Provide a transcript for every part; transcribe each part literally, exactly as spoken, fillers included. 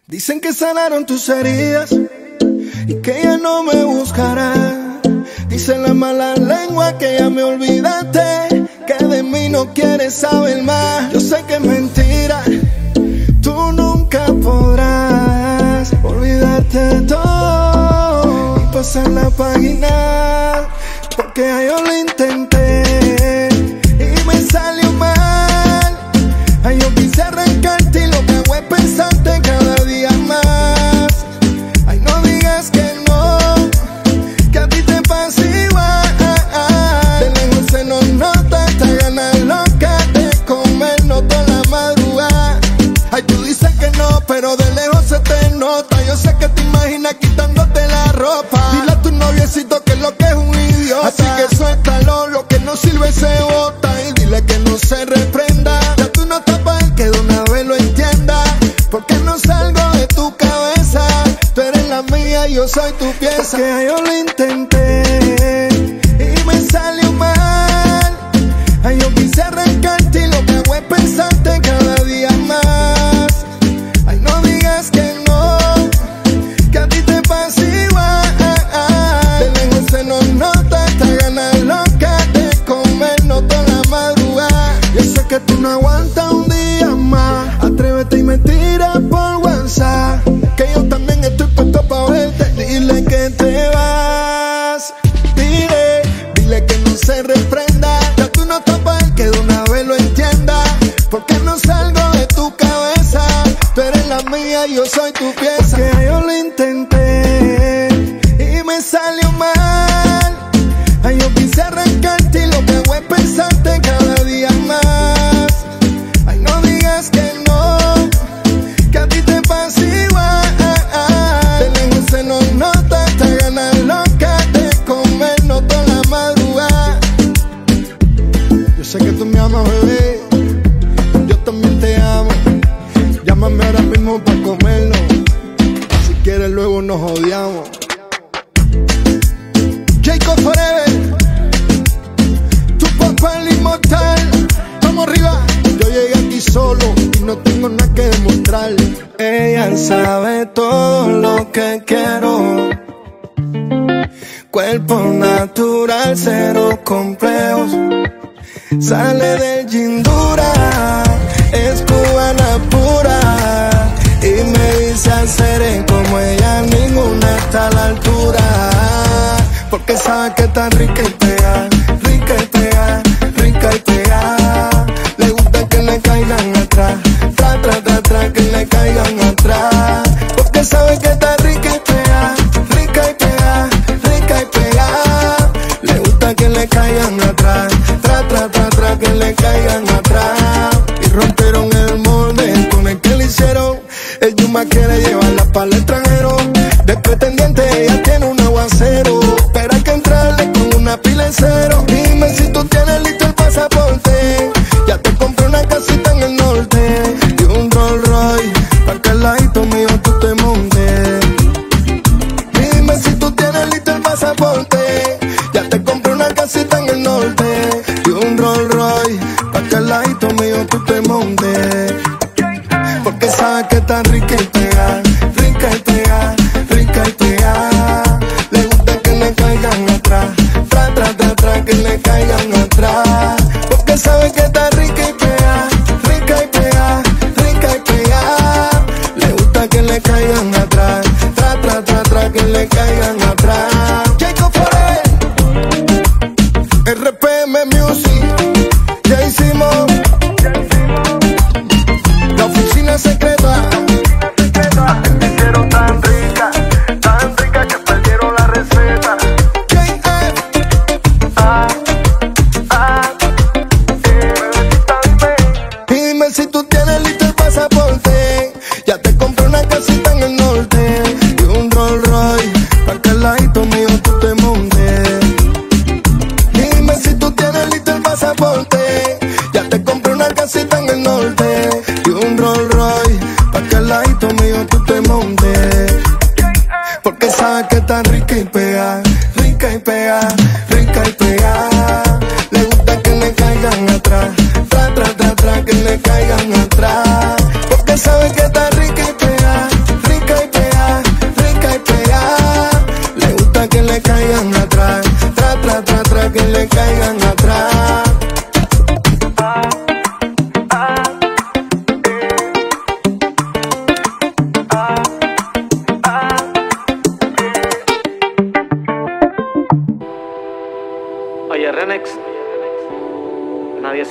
Dicen que sanaron tus heridas y que ya no me buscará. Dicen la mala lengua que ya me olvidaste, que de mí no quieres saber más. Yo sé que es mentira, tú nunca podrás olvidarte de todo y pasar la página, porque ya yo lo intenté y me salió mal. Ay, yo quise arrancarte y lo que hago es pensarte cada día más. Ay, no digas que no, que a ti te pasa igual. De lejos se nos nota esta gana loca de comernos toda la madrugada. Ay, tú dices que no, pero de lejos se te nota. Yo sé que te imaginas quitándote la ropa. Dile a tu noviecito que lo que es un idiota. Así que suéltalo, lo que no sirve se bota. Y dile que no se reprenda. Ya tú no estás para él, que de una vez lo entienda. Porque no salgo de tu cabeza. Tú eres la mía, yo soy tu pieza. Porque yo lo intenté y me salió mal. Ay, yo quise arrancarte y lo que hago es pensarte cada día más. Ay, no digas que no, que a ti te pasa igual. De lejos se nos nota esta gana loca de comernos toda la madrugada. Yo sé que tú no aguantas un día más. Atrévete y me tira por WhatsApp, que yo también estoy puesto pa' verte. Dile que te vas, dile, dile que no se reprenda. Ya tú no estás pa' él, que de una vez lo entienda. Porque no salgo de tu cabeza. Tú eres la mía, yo soy tu pieza. Porque yo lo intenté y me salió mal. Ay, yo quise arrancarte y lo que hago es pensarte cada día más. Ay, no digas que no, que a ti te pasa igual. De lejos se nos nota esta gana loca de comernos toda la madrugada. Yo sé que tú me amas, bebé, yo también te amo. Llámame ahora mismo pa' comerlo. Si quieres luego nos odiamos. Jacob Forever, tu papá el inmortal. Vamos arriba. Yo llegué aquí solo y no tengo nada que demostrar. Ella sabe todo lo que quiero. Cuerpo natural, cero complejos. Sale del gym dura, es cubana pura. Y me dice hacer como ella, ninguna está a la altura. Porque sabe que está rica y pega, rica y pega, rica y pega. Le gusta que le caigan atrás, tra, tra, tra, tra, que le caigan atrás. Porque sabe que está rica y pega, rica y pega, rica y pega. Le gusta que le caigan atrás, tra, tra, tra, tra, que le caigan atrás. Y rompieron el molde con el que le hicieron. El Yuma quiere llevarla para el extranjero. De pretendiente ella tiene un aguacero, pero hay que entrarle con una pila en cero. Dime si tú tienes listo el pasaporte. Ya te compré una casita en el norte y un Rolls Royce, para que al ladito mío tú te montes. Dime si tú tienes listo el pasaporte. Ya te compré una casita en el norte y un Rolls Royce, para que al ladito mío tú te montes. Porque sabes que está rica y pega, rica y pega, rica y pega. Le gusta que le caigan atrás, tra, tra, tra, tra, que le caigan atrás. Porque sabe que está rica y pega, rica y pega, rica y pega. Le gusta que le caigan atrás, tra, tra, tra, tra, que le caigan atrás. Jacob Forever, R P M Music, ya hicimos la oficina secreta.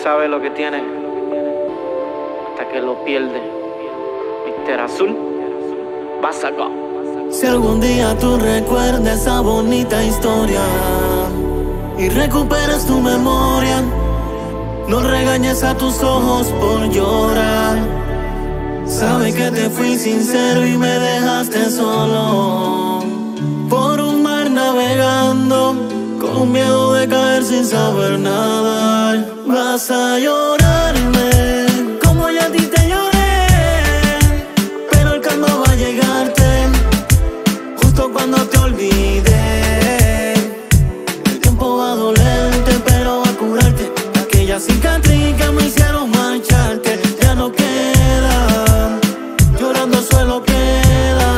sabe lo que tiene hasta que lo pierde. Mister Azul, Basaco. Si algún día tú recuerdas esa bonita historia y recuperas tu memoria, no regañes a tus ojos por llorar. Sabe que te fui sincero y me dejaste solo por un mar navegando, con miedo de caer sin saber nadar. Vas a llorarme como yo a ti te lloré, pero el calma va a llegarte justo cuando te olvidé. El tiempo va a dolerte, pero va a curarte. Aquella cicatriz que me hicieron marcharte ya no queda, llorando solo queda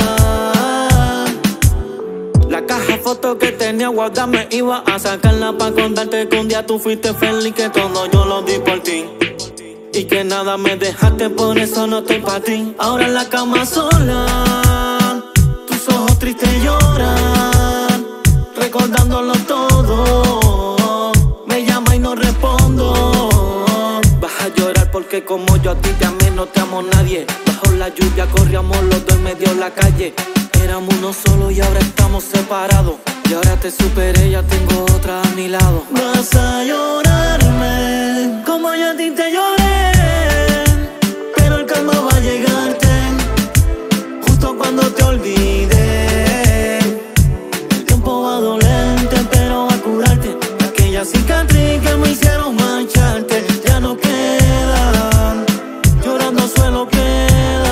la caja foto que tenía guardada. Me iba a sacarla pa' contarte que un día tú fuiste feliz, que todo yo lo di por ti y que nada me dejaste, por eso no estoy pa' ti. Ahora en la cama sola, tus ojos tristes lloran, recordándolo todo. Me llama y no respondo. Vas a llorar porque como yo a ti te amé, no te amo nadie. Bajo la lluvia corríamos los dos en medio de la calle. Éramos uno solo y ahora estamos separados. Y ahora te superé, ya tengo otra a mi lado. Vas a llorarme como yo a ti te lloré, pero el calma va a llegarte justo cuando te olvidé. El tiempo va a dolerte, pero va a curarte. Aquella cicatriz que me hicieron marcharte ya no queda, llorando solo queda.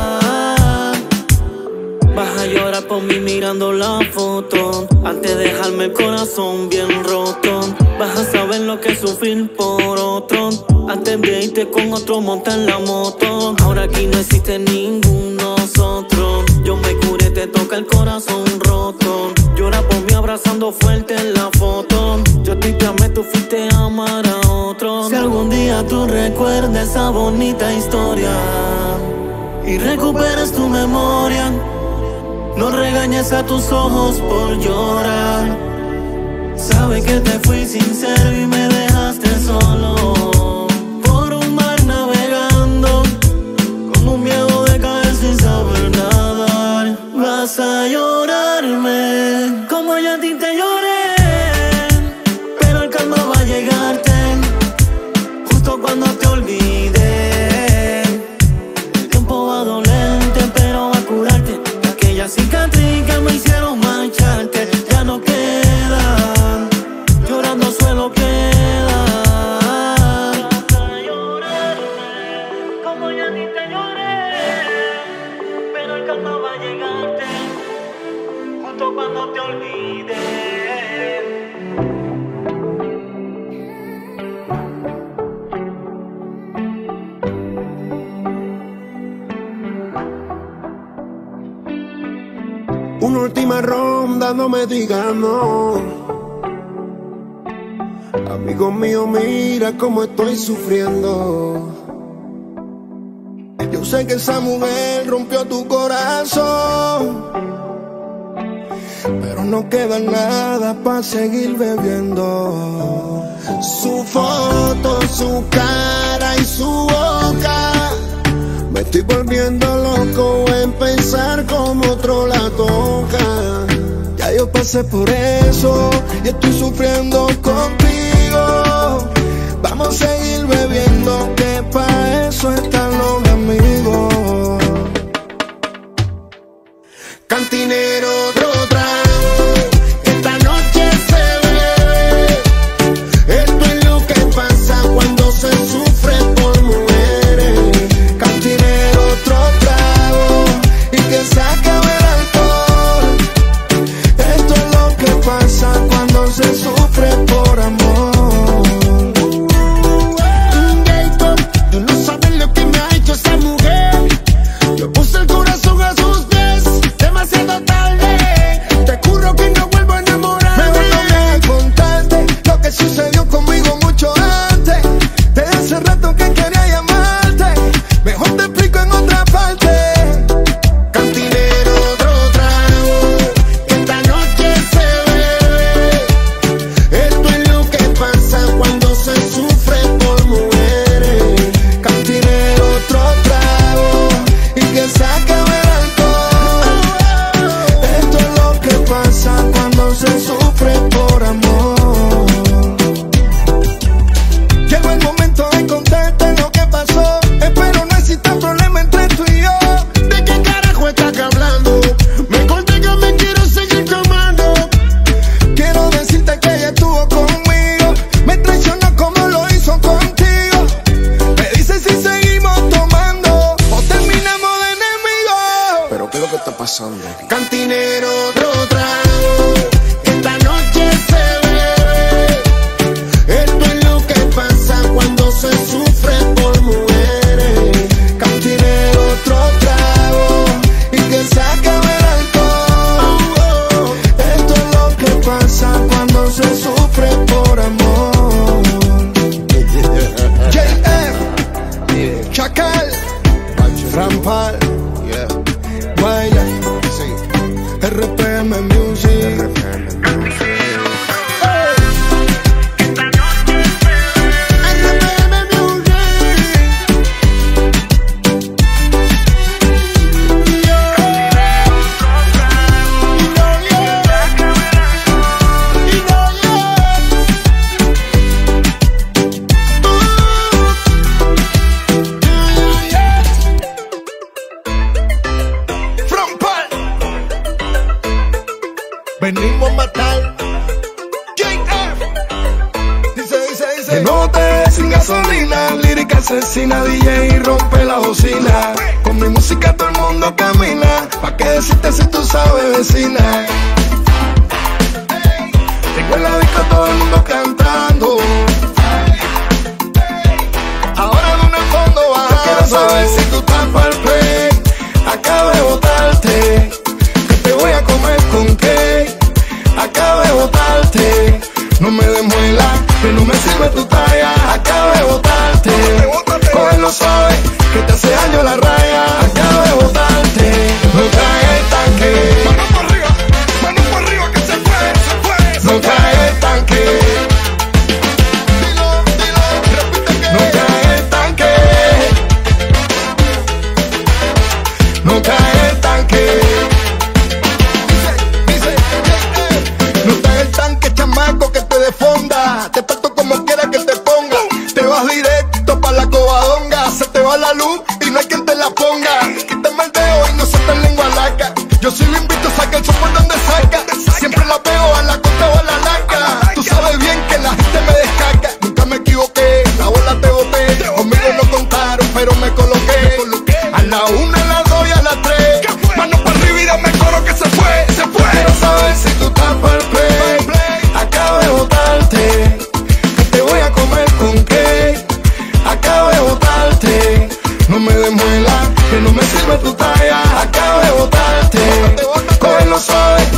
Vas a llorar por mí mirando la foto, antes de dejarme el corazón bien roto. Vas a saber lo que es sufrir por otro, antes de irte con otro monta en la moto. Ahora aquí no existe ningún nosotros. Yo me curé, te toca el corazón roto. Llora por mí abrazando fuerte en la foto. Yo te amé, tú fuiste a amar a otro. Si algún día tú recuerdas esa bonita historia y recuperas tu memoria, no regañes a tus ojos por llorar. Sabe que te fui sincero y me dejaste solo por un mar navegando, con un miedo de caer sin saber nadar. Vas a llorarme como yo a ti te lloré, pero el calma va a llegarte justo cuando te olvidé. El tiempo va a dolerte, pero va a curarte. Aquella cicatriz que me hicieron marcharte ya no queda, llorando solo queda. Vas a llorarme como yo a ti te lloré, pero el calma va a llegarte justo cuando te olvidé. Una última ronda, no me digas no. Amigo mío, mira cómo estoy sufriendo. Yo sé que esa mujer rompió tu corazón, pero no queda nada para seguir bebiendo. Su foto, su cara y su boca, me estoy volviendo loco en pensar como otro la toca. Ya yo pasé por eso y estoy sufriendo contigo. Vamos a seguir bebiendo, que pa' eso están los amigos. Cantinero, otro trago, esta noche se bebe. Esto es lo que pasa cuando se sufre por mujeres. Cantinero, otro trago y que se acabe el alcohol. Esto es lo que pasa cuando se sufre por amor. Tú no sabes lo que me ha hecho esa mujer. Yo puse el corazón a sus pies, demasiado tarde. Te juro que no vuelvo a enamorarme. Mejor no me voy a contarte lo que sucedió conmigo mucho antes. Desde hace rato que quería llamarte, mejor te explico en otra parte. Cantinero, otro trago, que esta noche se bebe. Esto es lo que pasa cuando se sufre por mujer. que se acabe el alcohol. Esto es lo que pasa cuando se sufre por amor. Llegó el momento de contarte lo que pasó. Espero no exista problema entre tú y yo. ¿De qué carajo estás hablando? Me conté que me quiero seguir tomando. Quiero decirte que ella estuvo conmigo, me traicionó como lo hizo contigo. Me dice si seguimos tomando o terminamos de enemigos. ¿Pero qué es lo que está pasando? Cantinero, Otro trago, esta noche se bebe. Esto es lo que pasa cuando se sufre por mujeres. cantinero, otro trago y que se acabe el alcohol. Esto es lo que pasa cuando se sufre por amor. J F, Chacal, Rampal, Guaya, R P M Music. Venimos a matar. J F. Dice, dice, dice. Que no te dejes sin gasolina. Lírica asesina, D J y rompe la bocina. Con mi música todo el mundo camina. Pa' qué decirte si tú sabes, vecina. Tengo en la disco todo el mundo cantando. Ahora de un fondo bajando. Quiero saber si tú estás para el play. Acabo de botarte. Que te voy a comer con qué. Acabo de botarte, no me desmuela, que no me sirve tu talla. Acabo de botarte, cógelo suave, que te hace daño la raya. Acabo de botarte, no trae el tanque. Mano por arriba, mano por arriba que se fue, se fue. No trae el tanque. Dilo, dilo, repite que. No trae el tanque. No trae el tanque. Que te defonda, te parto como quiera que te ponga. Te vas directo pa' la covadonga. Se te va la luz y no hay quien te la ponga. Quítame el dedo y no se te lengua laca. Yo sí lo invito, saca el por donde saca. Siempre la pego a la costa o a la laca. Tú sabes bien que la gente me descarga. Nunca me equivoqué, la bola te boté. Conmigo no contaron, pero me coloqué. A la una, a las dos y a las tres. Mano para arriba y dame coro que se fue, se fue. Quiero saber si tú estás para el play. Acabo de botarte, que te voy a comer con qué. Acabo de botarte, no me desmuela, que no me sirve tu talla. Acabo de botarte, cógelo suave,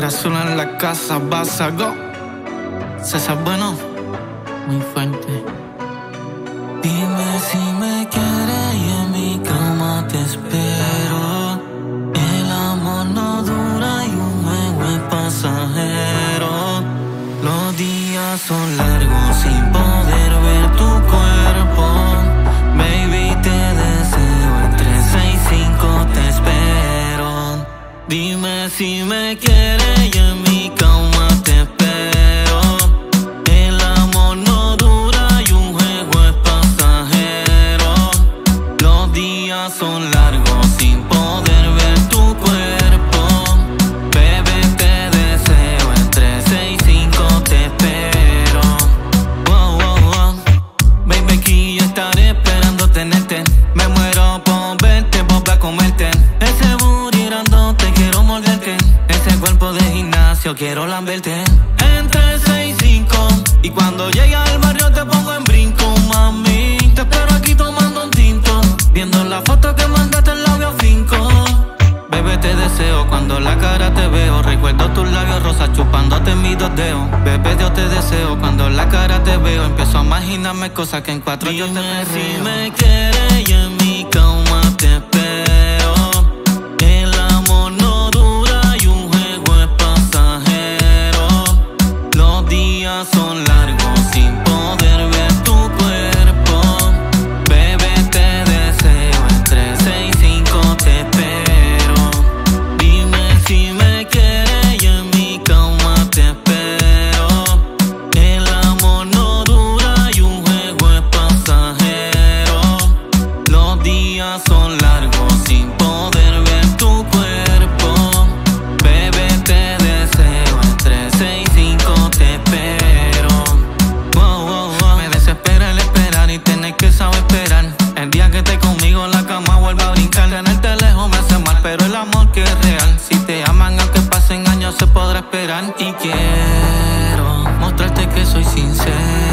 Azul en la casa, vas a go. César Bueno, muy fuerte. Dime si me quieres y en mi cama te espero. El amor no dura y un juego es pasajero. Los días son largos sin poder ver tu cuerpo. Baby, te deseo entre seis y cinco te espero. Dime si me quieres y en mi cama te espero. El amor no dura y un juego es pasajero. Los días son largos sin poder ver tu cuerpo. Bebé, te deseo entre seis y cinco te espero. Wow, wow, wow. Baby, aquí yo estaré esperando tenerte. Me muero por verte, por a comerte. Ese booty grandote quiero morderte. Ese cuerpo de gimnasio quiero lamberte. Entre seis y cinco. Y cuando llegue al barrio te pongo en brinco, mami. Te espero aquí tomando un tinto, viendo la foto que mandaste en labio finco. Bebé, te deseo cuando la cara te veo. Recuerdo tus labios rosas chupándote en mis dos dedos. Bebé, yo te deseo cuando la cara te veo. Empiezo a imaginarme cosas que en cuatro yo te perreo. Si me quieres y en mi cama te espero. El amor no dura y un juego es pasajero. Los días son largos sin poder ver tu cuerpo. Bebé, te deseo entre seis y cinco te espero. Dime si me quieres y en mi cama te espero. El amor no dura y un juego es pasajero. Los días son largos sin poder ver tu cuerpo. Bebé, te deseo entre seis y cinco te espero. Wow, wow, wow. Me desespera el esperar y tener que saber esperar. El día que esté conmigo la cama vuelve a brincar. Tenerte lejos me hace mal, pero el amor que es real. Si te aman aunque pasen años se podrá esperar. Y quiero mostrarte que soy sincero.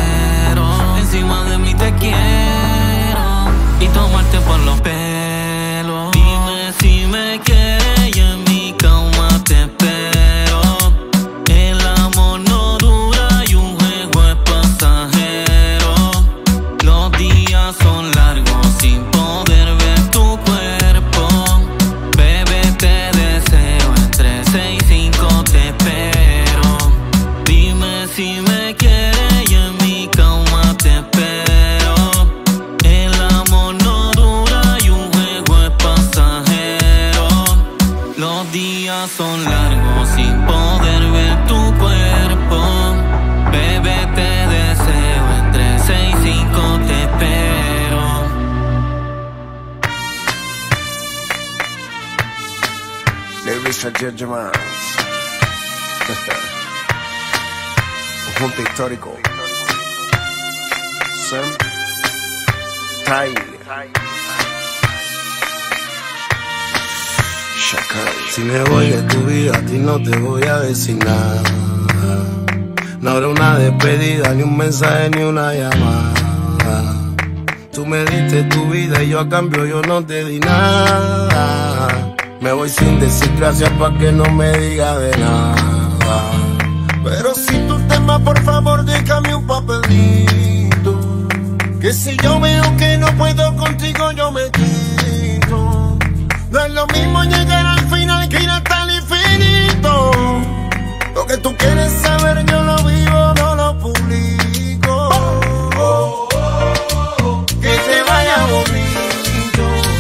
Encima de mí te quiero y tomarte por los pelos. Dime si me quieres y en mi cama te espero. El amor no dura y un juego es pasajero. Los días son largos sin poder ver tu cuerpo. Bebé, te deseo entre seis y cinco te espero. Dime si me quieres y en mi cama te espero. El amor no dura y un juego es pasajero. Los días son largos sin poder ver tu cuerpo. Bebé, te deseo entre seis y cinco te espero. Lewis a Judgment. Conjunto histórico. Sam. Tai. Chacal. Si me voy de tu vida, a ti no te voy a decir nada. No habrá una despedida, ni un mensaje, ni una llamada. Tú me diste tu vida y yo a cambio yo no te di nada. Me voy sin decir gracias pa' que no me diga de nada. Pero si tú te vas, por favor, déjame un papelito. Que si yo veo que no puedo contigo, yo me quito. No es lo mismo llegar al final que ir hasta el infinito. Lo que tú quieres saber yo lo vivo, no lo publico. Que te vaya bonito.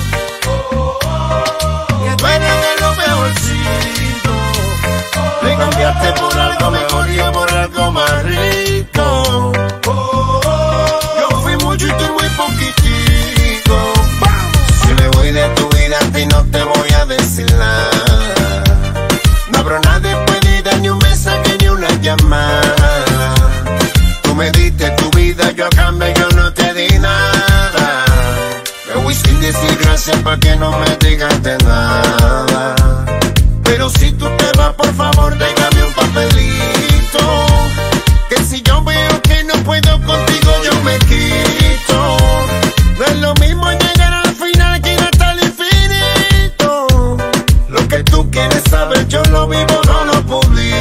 Que tú eres de lo mejorcito. Me cambiaste por algo mejor y por algo más rico. Yo fui mucho y tú muy poquitico. Si me voy de tu vida, a ti no te voy a decir nada. No habrá nada después de ni un mensaje ni una llamada. Tú me diste tu vida, yo a cambio yo no te di nada. Me voy sin decir gracias pa' que no me digas de nada. Pero si tú te vas, por favor, déjame un papelito. Que si yo veo que no puedo contigo, yo me quito. No es lo mismo llegar al final que ir hasta el infinito. Lo que tú quieres saber, yo lo vivo, no lo publico.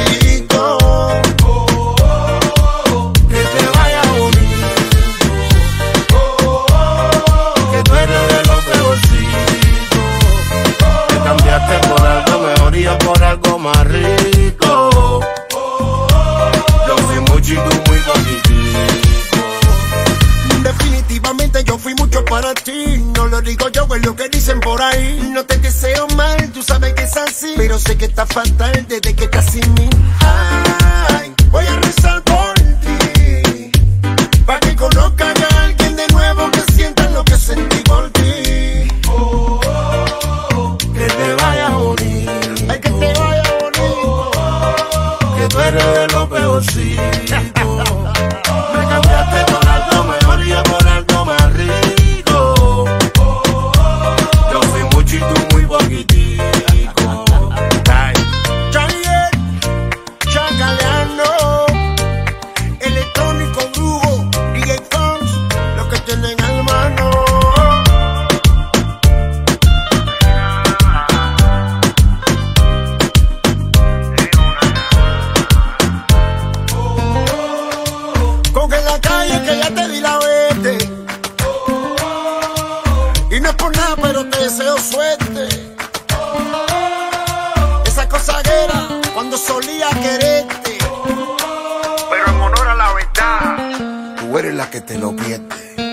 sabes que es así, pero sé que está fatal desde que estás sin mí. Ay, voy a rezar por ti, pa' que conozcan a alguien de nuevo, que sientan lo que sentí por ti. Oh, oh, oh, que te vaya bonito, ay, que te vaya bonito, que tú eres de lo peorcito. Me cambiaste por algo mejor y por algo más rico. Yo fui mucho y tú muy poquitico. Javier, Chacaleano, Electrónico Brujo, D J Fons, lo que tienen al mano. Con que en la calle que ya te di la vete, y no es por nada, pero te deseo suerte. Esa cosa era cuando solía quererte, pero en honor a la verdad, tú eres la que te lo pierde.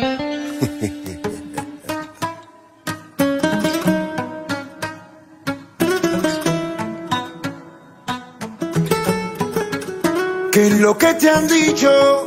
¿Qué es lo que te han dicho?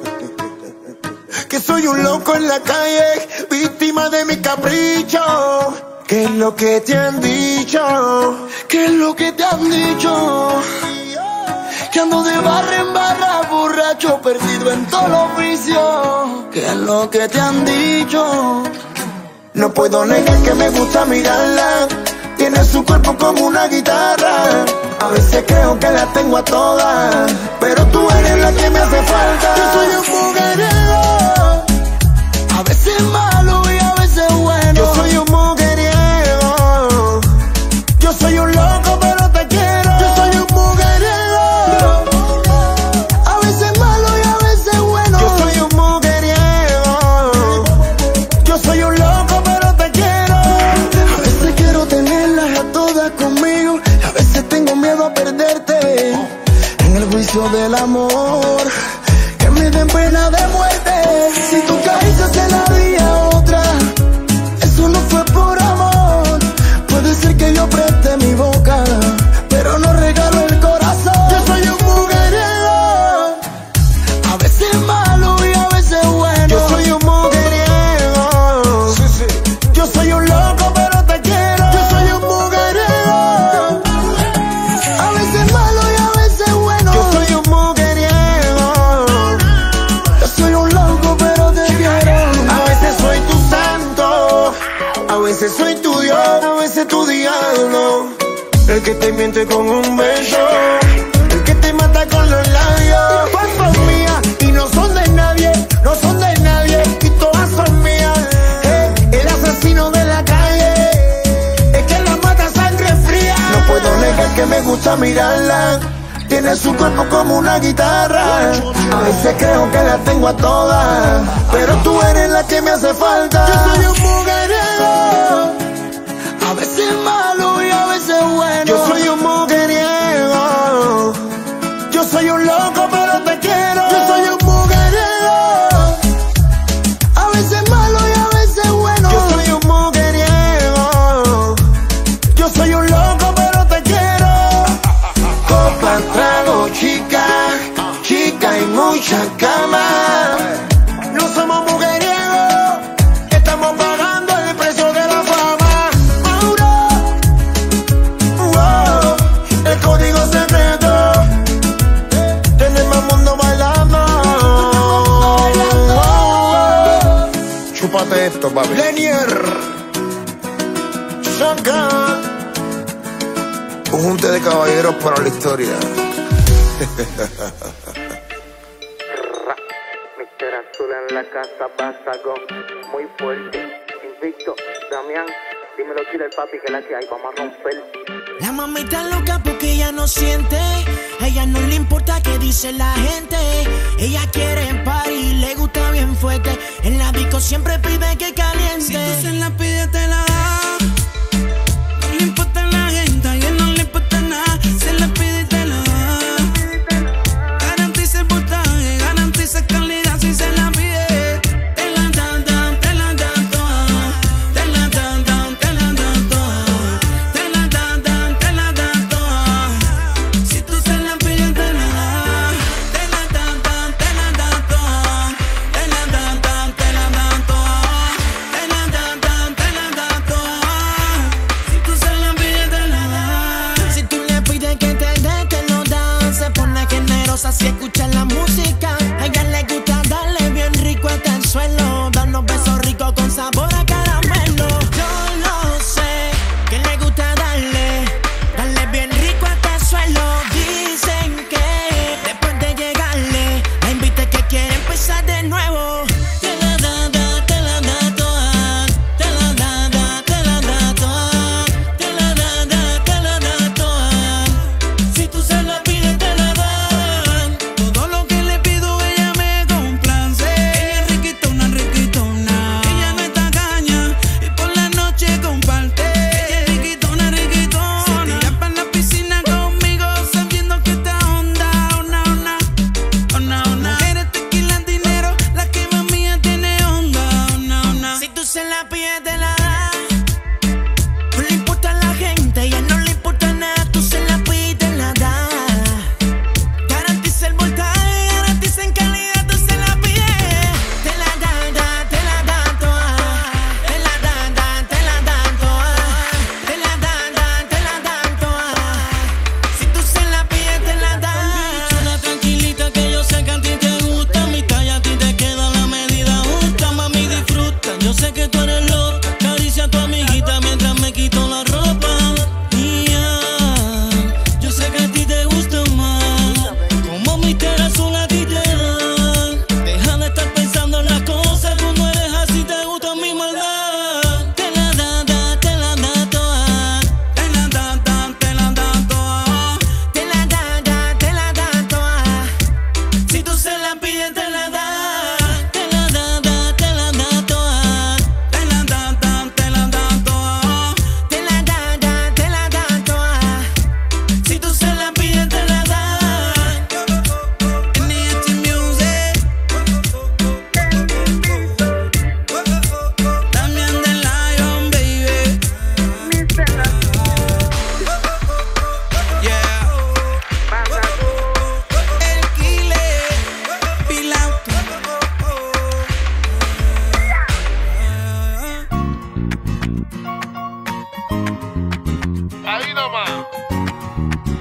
Que soy un loco en la calle, víctima de mi capricho. ¿Qué es lo que te han dicho? ¿Qué es lo que te han dicho? Que ando de barra en barra, borracho, perdido en todos los vicios. ¿Qué es lo que te han dicho? No puedo negar que me gusta mirarla, tiene su cuerpo como una guitarra. A veces creo que la tengo a todas, pero tú eres la que me hace falta. Yo soy un mujeriego, a veces malo y a veces bueno. Yo soy un mujeriego, yo soy un loco pero te quiero. Yo soy un mujeriego, a veces malo y a veces bueno. Yo soy un mujeriego, yo soy un loco pero te quiero. A veces quiero tenerlas a todas conmigo, a veces tengo miedo a perderte en el juicio del amor, que me den pena de muerte. Si tú caíste se la di a otra, eso no fue por amor. Puede ser que yo preste mi boca, pero no regalo el corazón. Yo soy un mujeriego, a veces malo y a veces bueno. Yo soy un mujeriego, sí, sí. Yo soy un loco pero te quiero. Yo soy un mujeriego, a veces malo y a veces bueno. Yo soy un mujeriego, yo soy un loco pero te quiero. A veces soy tu santo, a veces soy tu Dios, a veces tu diablo. El que te miente con un beso, el que te mata con los labios. Todas son mías y no son de nadie, no son de nadie y todas son mías. Eh, el asesino de la calle es que la mata sangre fría. No puedo negar que me gusta mirarla, tiene su cuerpo como una guitarra. A veces creo que la tengo a todas, pero tú eres la que me hace falta. Yo soy un mujeriego, a veces malo y a veces bueno. Yo soy un mujeriego, yo soy un loco pero te quiero. Yo soy un mujeriego, a veces malo y a veces bueno. Yo soy un mujeriego, yo soy un loco pero te quiero. Copa, trago, chica, chica y mucha cama. No somos mujeriegos, estamos pagando el precio de la fama. Mauro, wow, el código secreto, tenemos mundo bailando. Wow, chúpate esto, papi. Lenier, saca un junte de caballeros para la historia. mister Azul en la casa, Pasago, muy fuerte, invicto, Damián, dímelo Killer papi que la que hay, vamos a romper. La mamita loca porque ella no siente, a ella no le importa qué dice la gente. Ella quiere party, le gusta bien fuerte, en la disco siempre pide que caliente. Si tú se la pides te la da, no le importa la gente, a ella no le importa nada. Se la pide y te la da, garantiza el voltaje, garantiza calidad. Si se la pide, te la dan, dan, te la dan toda, te la dan, dan, te la dan toda, te la dan, dan, te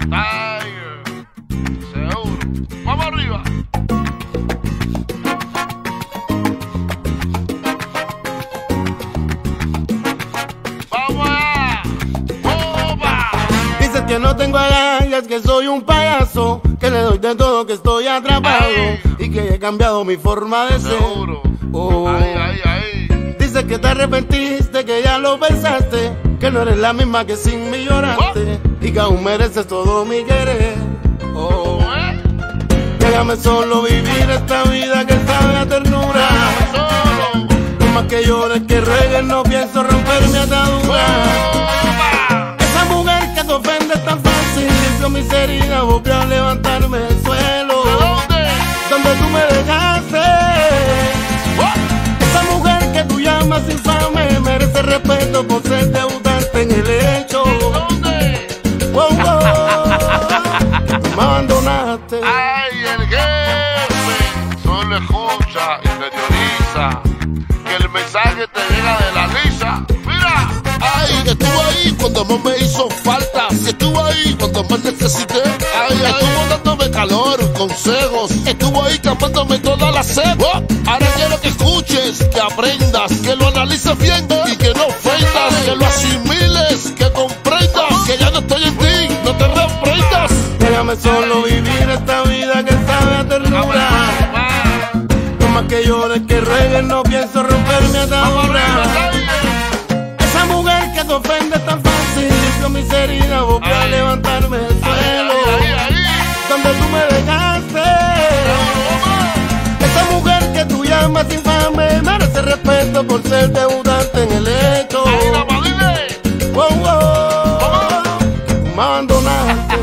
Tiger. Seguro. Vamos arriba. Vamos allá. ¡Opa! Dices que no tengo agallas, que soy un payaso, que le doy de todo, que estoy atrapado. Ay. Y que he cambiado mi forma de ser. Seguro. Oh. Ay, ay, ay. Dices que te arrepentiste, que ya lo pensaste, que no eres la misma que sin mí lloraste. Oh. Y que aún mereces todo mi querer. Oh. ¿Eh? Déjame solo vivir esta vida que sabe a ternura. Solo. No más que llores, que ruegues, no pienso romper mi atadura. Oh. Esa mujer que te ofende tan fácil, limpio mis heridas, volvió a levantarme del suelo. ¿De dónde? Donde tú me dejaste. Oh. Esa mujer que tú llamas infame merece respeto por ser debutante en el hecho. ¿De dónde? Oh, oh. Me abandonaste. Ay, el jefe solo escucha y interioriza que el mensaje te llega de la risa. Mira. Ay, estuvo ahí cuando más me hizo falta. Si estuvo ahí cuando más necesité. Ay, ay, estuvo dándome calor, consejos. Estuvo ahí tapándome toda la sed. Oh, ahora quiero que escuches, que aprendas, que lo analices bien y que no ofendas, que lo asimiles, que comprendas que ya no estoy en ti, no te reprendas. Déjame solo vivir esta vida que sabe a ternura. No más que llores, que ruegues, no pienso romper mi atadura. Esa mujer que te ofende tan fácil, limpio mis heridas, volvió a levantarme del suelo. Donde tú me dejaste. Esa mujer que tú llamas infame merece respeto por ser debutante en el hecho. Wow, wow. Me abandonaste.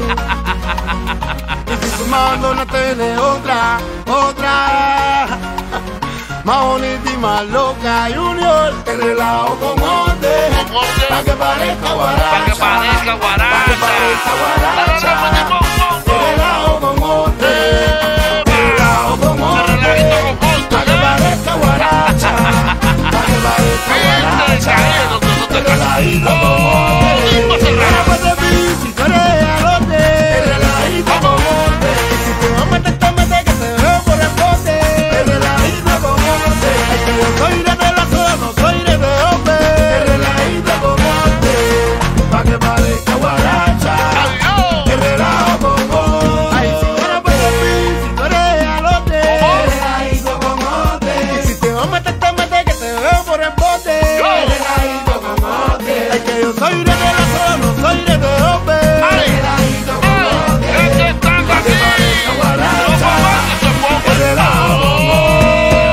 Y si tú me abandonaste de otra, otra más bonita y más loca, Junior, te relajo con Monte, pa' que parezca guaracha, Pa' que parezca guaracha, pa' que parezca guaracha. Te relajo con Monte, te relajo con Monte, pa' que parezca guaracha, pa' que parezca guaracha. Te relajito con Monte, ahora pues de mí, si tú eres alote, te relajito con Monte, si te vas a meter, te metes, que te veo por el bote, te relajito con Monte, que yo soy de la zona, no soy de hombre, te relajito con Monte, pa' que parezca guaracha, te relajo con Monte, ay, si tú eres por el mí, si tú eres alote, te relajito con Monte, y si te vas a meter, te metes, que te veo por el bote, te relajito con Monte, ay, que yo soy de la zona, no soy de hombre, te relajito con Monte, pa' que parezca guaracha, te relajo con Monte.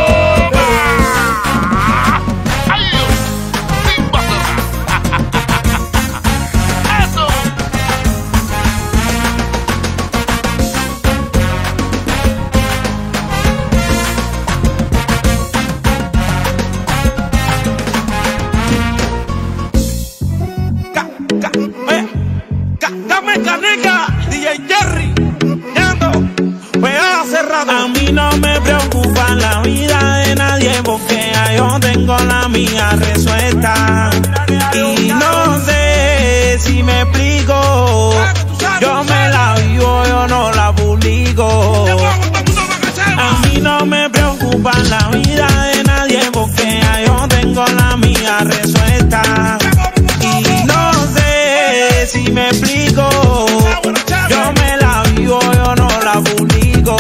Dame canica, D J Jerry, Yando, pegada cerrada. A mí no me preocupa la vida de nadie porque ya yo tengo la mía resuelta. Y no sé si me explico, yo me la vivo, yo no la publico. A mí no me preocupa la vida de nadie porque ya yo tengo la mía resuelta. Y no sé si me explico, yo me la vivo, yo no la publico.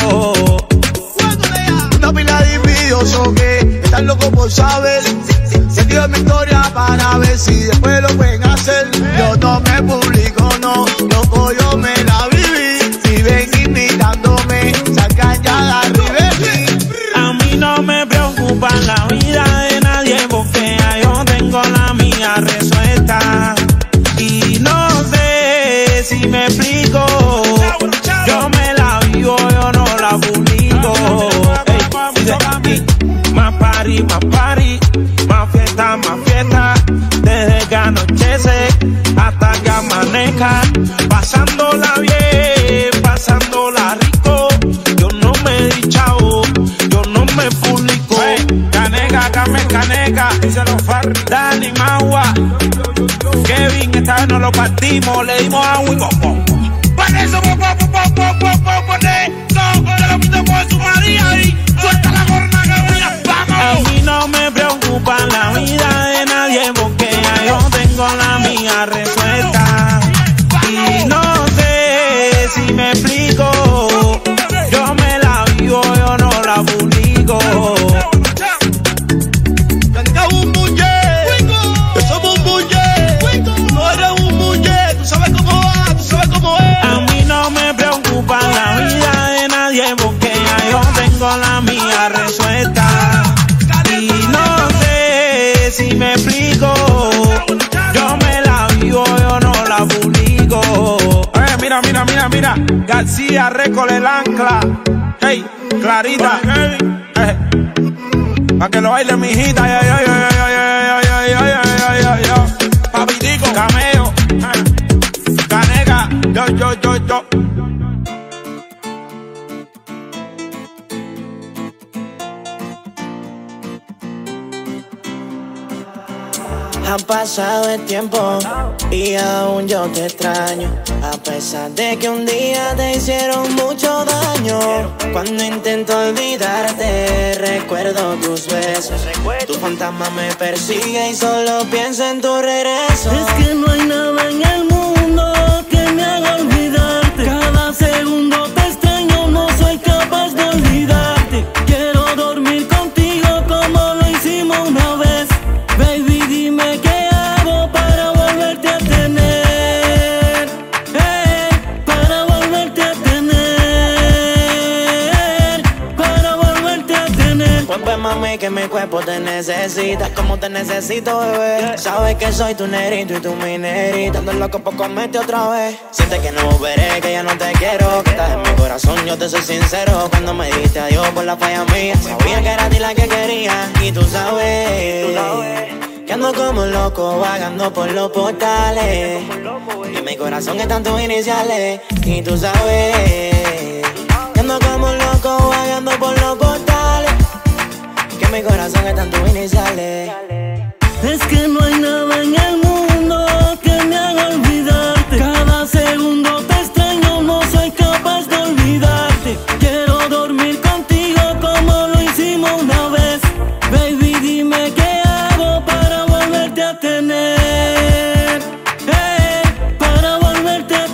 Una pila de envidiosos que están locos por saber. Sentido mi historia para ver si después lo pueden hacer. Yo no me publico, no, loco, yo me la viví. Si ven imitándome, sacan ya la ribery. A mí no me preocupa la vida de nadie porque ya yo tengo la mía resuelta. Y no sé si me explico, yo me la vivo, yo no la publico. Ey, más party, más party, más fiesta, más fiesta, desde que anochece hasta que amanezca, pasándola bien, pasándola rico. Yo no me he dichao, yo no me publico. Caneca, Carmen, caneca, dice los Farri, Dani, Magua, Kevin, esta vez no lo partimos, le dimos agua y bombón. Mira, mira, mira, mira. García, récole el ancla. Hey, Clarita. Hey. Pa' que lo baile mi hijita. Ay, ay, ay, ay, ay, ay, ay, ay, ay, ay, ay. Papitico, Cameo. Canega. Yo, yo, yo, yo. Ha pasado el tiempo y aún yo te extraño, a pesar de que un día te hicieron mucho daño. Cuando intento olvidarte, recuerdo tus besos. Tu fantasma me persigue y solo pienso en tu regreso. Es que no hay nada en el mundo que me haga olvidarte. Cada segundo te extraño, no soy capaz de olvidarte. Quiero dormir contigo como lo hicimos una vez. Baby, dime qué hago para volverte a tener, hey, para volverte a tener, para volverte a tener. Pues pues mami que mi cuerpo te necesita, como te necesito, bebé. Sabes que soy tu negrito y tu mi negrita. Ando loco por comerte otra vez. Siente que no volveré, que ya no te quiero, que estás en mi corazón, yo te soy sincero. Cuando me dijiste adiós por la falla mía, sabía que era a ti la que quería. Y tú sabes, ¿Tú sabes? que ando como un loco vagando por los portales. Y mi corazón está en tus iniciales. Y tú sabes que ando como un loco vagando por los portales. Que mi corazón está en tus iniciales. Es que no hay nada en el mundo que me haga olvidarte. Cada segundo te extraño, no soy capaz de olvidarte. Quiero dormir contigo como lo hicimos una vez. Baby, dime qué hago para volverte a tener, hey, para volverte a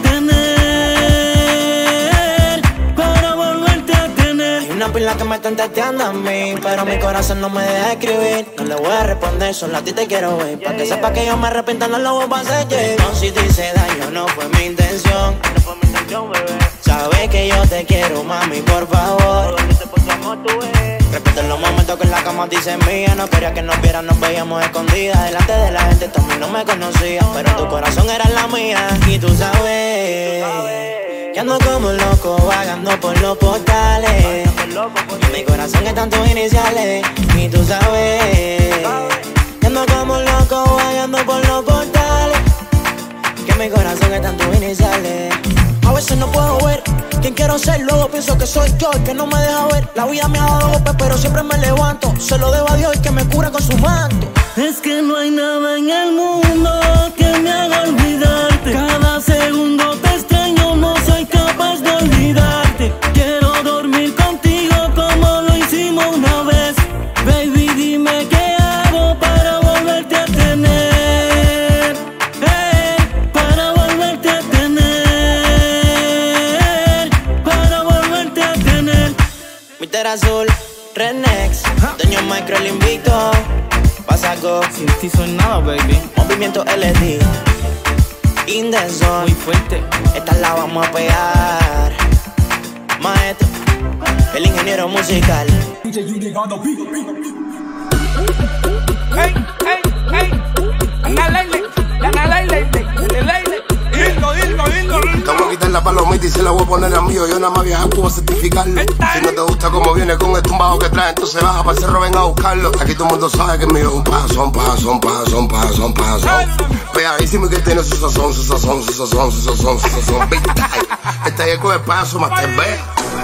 tener, para volverte a tener. Hay una pila que me están testeando a mí, pero mi corazón no me deja escribir. No le voy a responder, solo a ti te quiero ver. Pa' que sepa que yo me arrepiento, no lo voy a hacer. No, si te hice daño, no fue mi intención. No fue mi intención, bebé. Sabes que yo te quiero, mami, por favor. Repito los momentos que en la cama dicen mía. No quería que nos vieran, nos veíamos escondidas. Delante de la gente también no me conocía, pero tu corazón era la mía. Y tú sabes que ando como un loco vagando por los portales. Y mi corazón está en tus iniciales. Y tú sabes que ando como un loco vagando por los portales. Que mi corazón está en tus iniciales. A veces no puedo ver quién quiero ser, luego pienso que soy yo el que no me deja ver. La vida me ha dado golpes, pero siempre me levanto. Se lo debo a Dios y que me cura con su manto. Es que no hay nada en el mundo que me haga olvidarte. Cada segundo te extraño, no soy capaz de olvidarte. Quiero dormir contigo como lo hicimos una vez. Baby, dime qué hago para volverte a tener, hey, para volverte a tener, para volverte a tener. Mister Azul, Renex, Doño Micro, el invito. Pasaco, sin ti soy nada, baby. Movimiento L D, In the Zone, muy fuerte. Esta la vamos a pegar. Maestro, el ingeniero musical. Hey, hey, hey. Ana Leile, Ana Leile, Leile. Hildo, hildo, hildo. Te voy a quitar la palomita y se la voy a poner a mío. Yo nada más viajar puedo certificarlo. Si no te gusta como viene con el tumbado que trae, entonces baja para el cerro, ven a buscarlo. Aquí todo el mundo sabe que es mío. Un paso, un paso, un paso, un paso, un paso. Pegadísimo y que tiene su sazón, su sazón, su sazón, su sazón, su sazón. Este es con el paso, más te ve.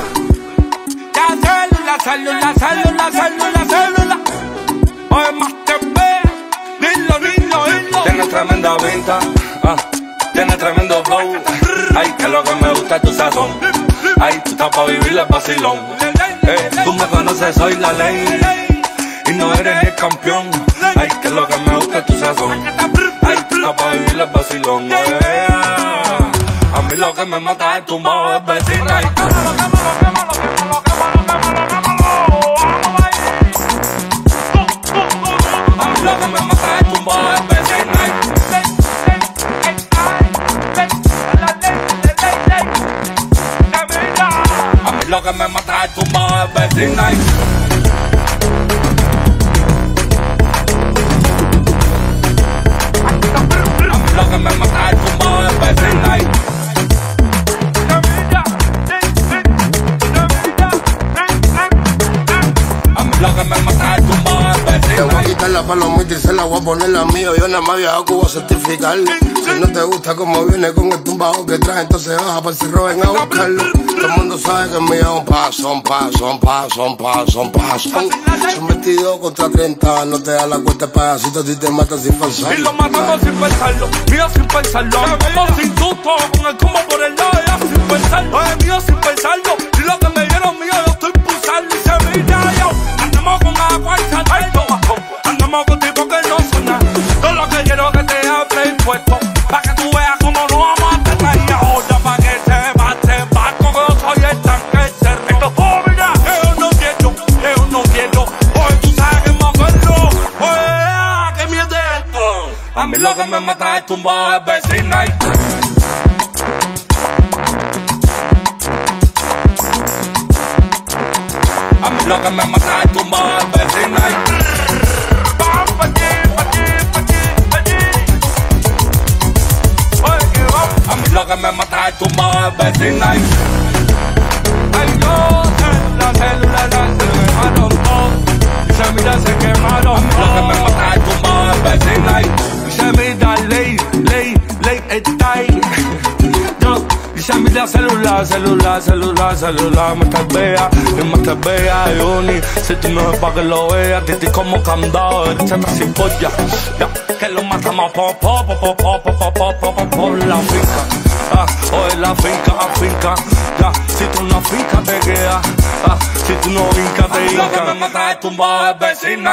La célula, célula, célula, célula. Oye, más te ve. Dilo, dilo, dilo. Tienes tremenda pinta, ah, tienes tremendo flow. Ay, que lo que me gusta es tu sazón. Ay, tú estás pa' vivir el vacilón. Eh, tú me conoces, soy la ley. Y no eres ni el campeón. Ay, que lo que me gusta es tu sazón. Ay, tú estás pa' vivir el vacilón. Eh, a mí lo que me mata es tu modo de vecina. Ay, lo que me mata es tu modo de vecina. A mí lo que me mata es tu modo de vecina. A mí lo que me mata es tu modo de vecina. ti se la voy a poner la mía. Yo nada más viajo que voy a certificar. Si no te gusta como viene con el tumbado que trae, entonces baja para el cirro, ven a buscarlo. Todo el mundo sabe que el mío es un paso, un paso, un paso, un paso, un paso. Son veintidós contra treinta, no te da la cuenta el payasito si te matan sin pensarlo. Y lo matamos sin pensarlo, mío sin pensarlo. Vamos sin susto, con el combo por el lado, ya sin pensarlo. Es mío sin pensarlo, y lo que me dieron mío yo estoy pulsando. Y se mira yo, andamos con agua y salto. Andamos con tipos que no son nada. Todo lo que quiero que te hable impuesto, pa' que tú veas cómo no vamos a tener. Y ahora pa' que te mate, barco que yo soy el tanque cerrito. Oh, mira, que yo no quiero, que yo no quiero. Oye, tú sabes que me acuerdo. Oye, que mierda es esto. A mí lo que me mata es tumbado el vecino. A mí lo que me mata es tumbado el vecino. A mí lo que me mata es tumbado el vecino. Ay, yo, la célula, la se me quemaron todo. Y se mira, se quemaron. A mí lo que me mata es tumbado el vecino. Y se mira, ley, ley, ley, está ahí. Yo, y se mira, celular, celular, celular, celular. Me estás bella, y me estás bella, Juni. Si tú no es pa' que lo veas, titi como candado, échame sin polla. Ya, que lo matamos po, po, po, po, po, po, po, po, po, por la finca. Ah, o en la finca, a finca. Ya, si tú no finca te quedas. Ah, si tú no finca te hinca. Lo que me mata es tumbado el vecino.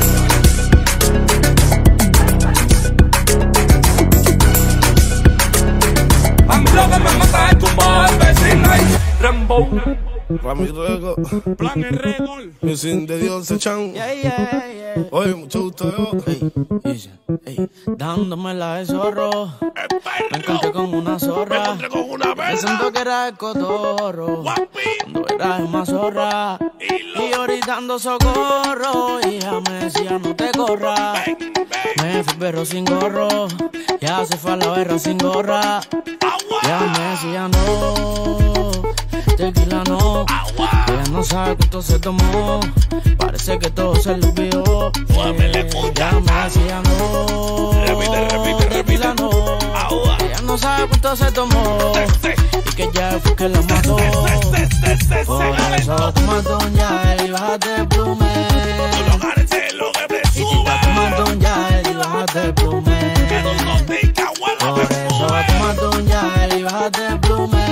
A mí lo que me mata es tumbado el vecino. Rambo. Rami Rego, Plan el Rego, mi sin de Dios se echan. Yeah, yeah, yeah. Oye, mucho gusto yo. Ey, dice, ey, dándome la de zorro. Me encontré con una zorra. Pensando que era el cotorro. Cuando era una zorra. Y ahorita ando socorro. Y ella me decía no te corras. Me fui perro sin gorro. Ya se fue a la berra sin gorra. Ya me decía no. Tequila no, ella no sabe cuánto se tomó. Parece que todo se le olvidó. Ya me decía no. Repite, repite, repite. No, ella no sabe cuánto se tomó. Y que ya fue que la mató. Por eso toma Don Yael y bájate el plume. Y tita toma Don Yael y bájate el plume. Por eso toma Don Yael y bájate el plume.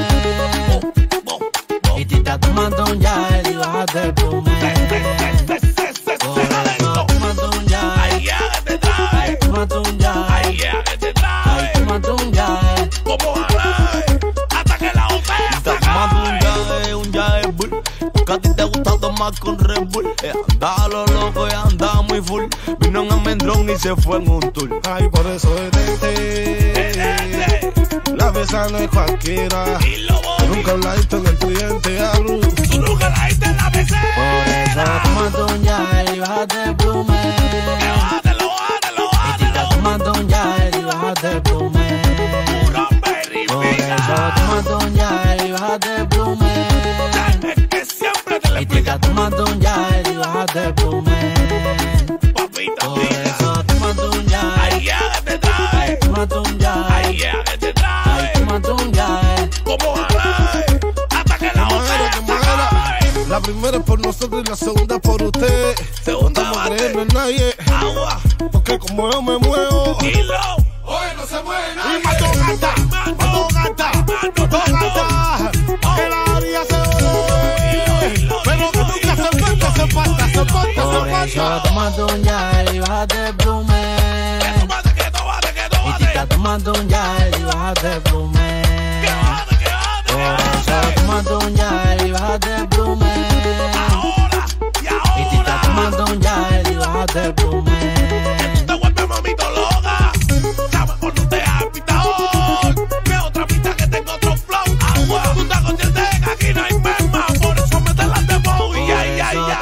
Y tita tomando un Yael y bájate el plume. Por eso tomando un Yael. Ay, tomando un Yael. Ay, tomando un Yael. Como Aray, hasta que la botella se tomando un Yael, un Yael bull. Porque a ti te gusta tomar con Red Bull. Eh, andaba lo loco y andaba muy full. Vino un almendrón y se fue en un tour. Ay, por eso detente. La besa no es cualquiera. Nunca la diste en el cliente, hablo. Tú nunca la diste en la B C. Por eso tomando un Yael y bájate el plume. Bájatelo, bájatelo, bájatelo. Tomando un Yael y bájate el plume. Por eso tomando un Yael y bájate el plume. Que siempre te le Y te está tomando un Yael y bájate el plume. Papita, por eso tomando un Yael. Ay, ya que te trae. Tomando un Yael. Ay, ya que te trae. Tomando un Yael. Como Aray, hasta que la botella se acabe. La primera es por nosotros y la segunda por usted. Segunda no bate. creerlo en nadie. Agua. Porque como yo me muevo. Kilo. Hoy no se mueve nadie. Y mató gata, mató gata, mató gata. Que la orilla se oye. Pero que nunca se falta, se falta, se falta, se Por falta. eso tomando un Yael y bájate el plume. Tómate, que tómate, que Y te tómate. está tomando un Yael y bájate el plume. Que bájate, que bájate, Por que eso bájate. tomando un Yael y bájate el plume. Ahora, y Y te está ahora. tomando un Yael y bájate el plume. Tú te vuelves mamito loca. Sabes por no te has pitado. Que otra pista que tengo otro flow. Agua. Tú estás consciente que aquí no hay merma. Por eso me te las debo. Y ay, ay, ay.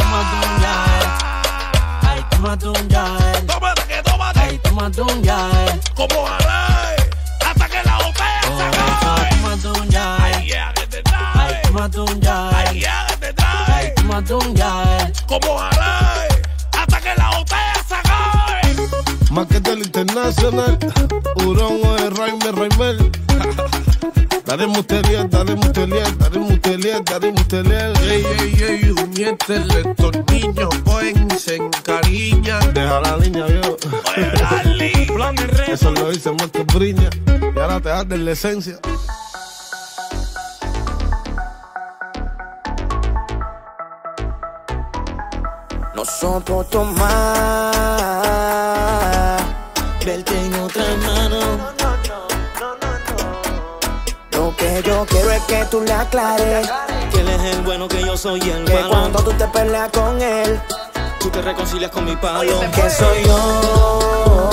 Ay, tómate un Yael. Tómate, que tómate. Ay, tómate un Yael. Como Aray, hasta que la botella se acabe. Tómate un Yael. Ay, ya que te trae. Ay, tómate un Yael. Ay, ya que te trae. Ay, tómate un Yael. Como Aray, hasta que la botella se acabe. nacional. Hurón o el Raimel, Raimel. Dale mutelier, dale mutelier, dale mutelier, dale mutelier. Ey, ey, ey, miéntele estos niños, cogen y se encariñan. Deja la línea, viejo. Eso lo dice Marco Briña. Y ahora te das de la esencia. No soporto más verte en otra mano. Lo que yo quiero es que tú le aclares que él es el bueno, que yo soy el que malo. cuando tú te peleas con él, tú te reconcilias con mi palo. que soy yo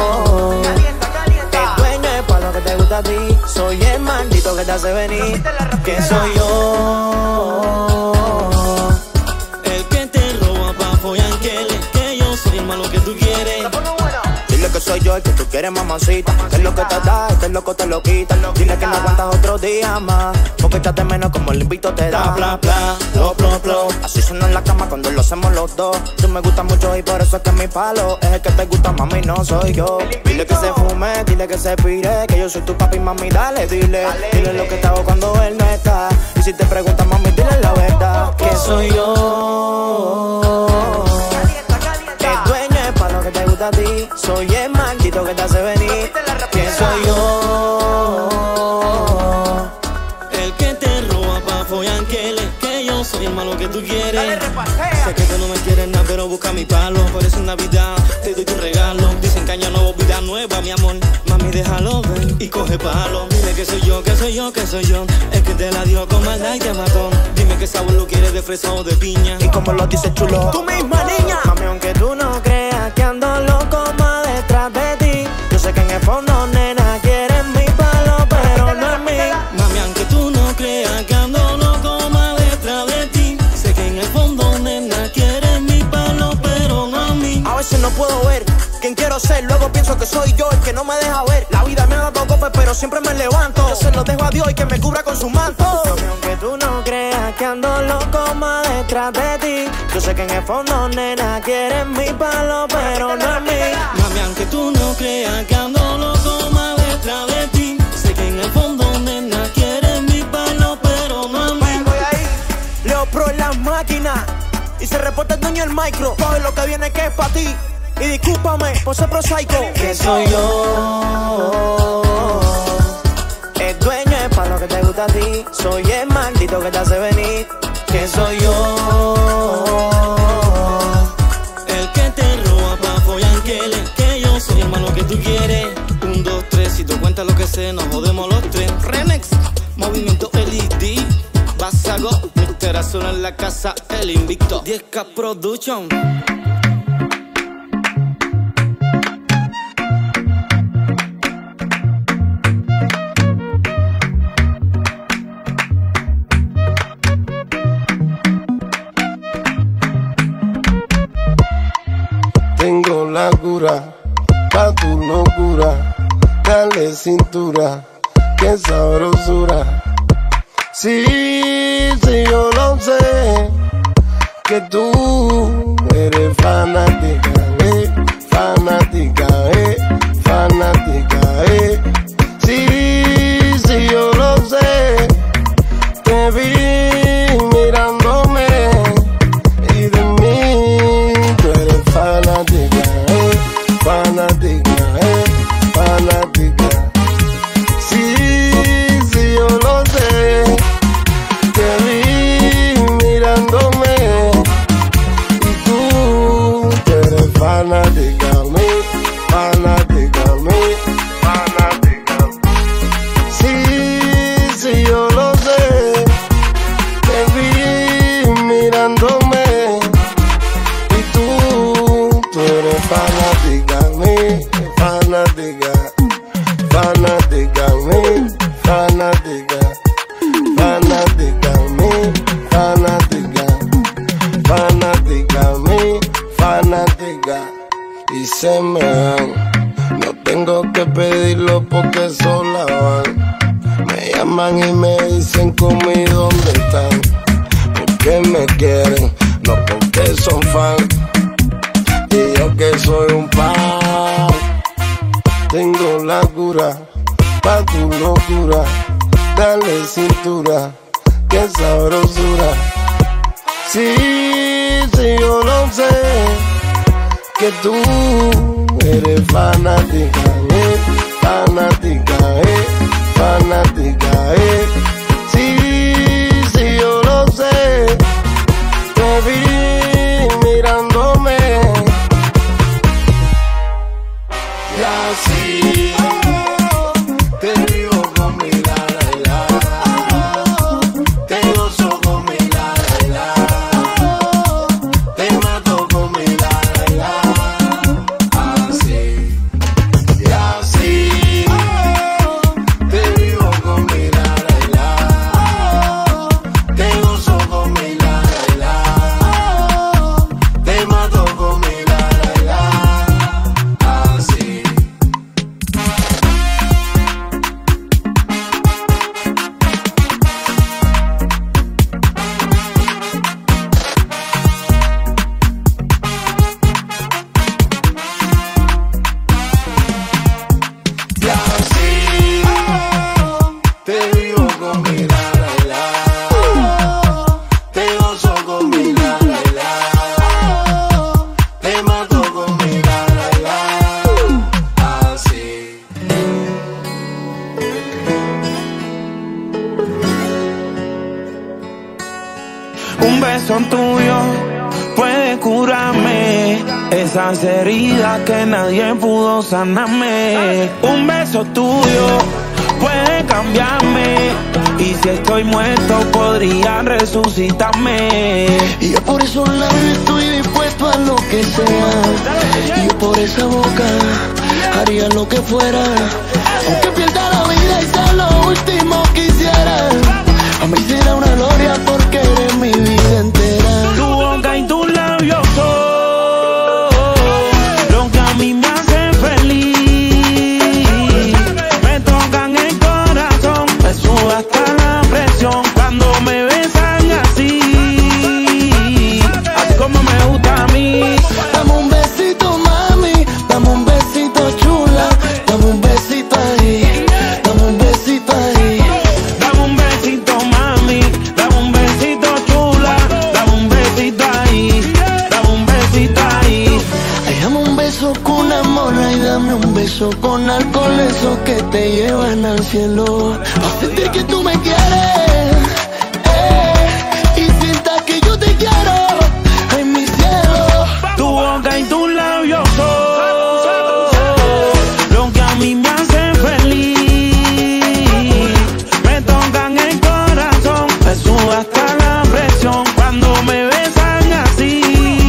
el dueño es para lo que te gusta a ti. Soy el maldito que te hace venir. Que soy yo el que te roba pa' follar, que él es, que yo soy el malo que tú quieres. Dile que soy yo el que tú quieres, mamacita. Que es lo que te da, este loco te lo quita. Dile que no aguantas otro día más, porque échate menos como el invito te da. Bla, bla, bla, bla, bla, bla. Así suena en la cama cuando lo hacemos los dos. Tú me gustas mucho y por eso es que mi palo es el que te gusta, mami, no soy yo. Dile que se fume, dile que se pire, que yo soy tu papi, mami, dale, dile. Dile lo que te hago cuando él no está. Y si te preguntas, mami, dile la verdad. Que soy yo el dueño es para lo que te gusta a ti. Soy el maldito que te hace venir. Que soy yo el que te roba pa' follar, que él es, que yo soy el malo que tú quieres. Sé que tú no me quieres nada, pero busca mi palo. Por eso en Navidad te doy tu regalo. Dicen que año nuevo, vida nueva, mi amor. Mami, déjalo ver y coge palo. Dile que soy yo, que soy yo, que soy yo. Es que te la dio con maldad y te mató. Dime qué sabor lo quieres, de fresa o de piña. Y como lo dices chulo, tú misma, niña. Mami, aunque tú no creas que ando loco más detrás de ti, yo sé que en el fondo, nena, quieres mi palo, pero no es mí. Mami, aunque tú no creas que ando loco más detrás de ti, sé que en el fondo, nena, quieres mi palo, pero no a mí. A veces no puedo ver quién quiero ser, luego pienso que soy yo el que no me deja ver. La vida me ha dado golpes, pero siempre me levanto. Yo se lo dejo a Dios y que me cubra con su manto. Mami, aunque tú no creas que ando loco más detrás de ti, yo sé que en el fondo, nena, quieres mi palo, pero no es mí. Mami, aunque tú no creas que ando loco más detrás de ti, sé que en el fondo, nena, quieres mi palo, pero no a mí. Leo Pro en las máquinas y se reporta el dueño del micro. Coge lo que viene que es pa' ti y discúlpame por ser prosaico. Que soy yo el dueño es para lo que te gusta a ti. Soy el maldito que te hace venir. Que soy yo el que te roba pa' follar, que él es, que yo soy el malo que tú quieres. Un, dos, tres, si tú cuentas lo que sé, nos jodemos los tres. Remix, movimiento L E D, Basago, mister Azul en la casa, el invicto. diez K Production. Tengo la cura pa' tu locura. Dale cintura, qué sabrosura. Sí, sí, yo lo sé, que tú eres fanática, eh, fanática, eh, fanática, eh. Sí, sí, yo lo sé, te vi mirándome y de mí tú eres fanática, eh, fanática, eh, fanática. Sí, sí, yo lo sé, te vi mirándome y tú, tú eres fanática, mi, fanática, mi, fanática. Sí, sí, yo lo sé, te vi mirándome y tú, tú eres fanática, mi, fanática, fanática, mi, fanática, fanática, mi, fanática, fanática, mi, fanática. Y se me dan, no tengo que pedirlo porque sola van. Me llaman y me dicen conmigo dónde están, porque me quieren, no porque son fan. Y yo que soy un pan, tengo la cura pa' tu locura. Dale cintura, qué sabrosura. Sí, sí, yo lo sé, que tú eres fanática, eh, fanática, eh, fanática, eh. Sí, sí, yo lo sé, te vi mirándome. Y así te vivo con mi la la la, te gozo con mi la la la, te mato con mi la la la. Así, y así te vivo con mi la la la, te gozo con mi la la la, te mato con mi la la la. Así. Y así te vivo con mi la la la, te gozo con mi la la la, te mato con mi la la la. Así. Un beso tuyo puede curarme esas heridas que nadie pudo sanarme. Un beso tuyo puede cambiarme, y si estoy muerto podría resucitarme. Y yo por esos labios estoy dispuesto a lo que sea, y yo por esa boca haría lo que fuera, aunque pierda la vida y sea lo último que hiciera. A mí será una gloria porque eres mi vida entera. Tu boca y tus labios son lo que a mí me hace feliz. Me tocan el corazón, me sube hasta la presión cuando me besan así, así como me gusta a mí. Dame un besito, mami, dame un besito, chula, dame un besito ahí, dame un besito ahí. Dame un besito, mami, dame un besito, chula, dame un besito ahí, dame un besito ahí. Ay, dame un beso con amor, ay, dame un beso con alcohol, esos que te llevan al cielo. A sentir que tú me quieres, eh, y sientas que yo te quiero, ay, mi cielo. Tu boca y tus labios son lo que a mí me hace feliz. Me tocan el corazón, me sube hasta la presión cuando me besan así,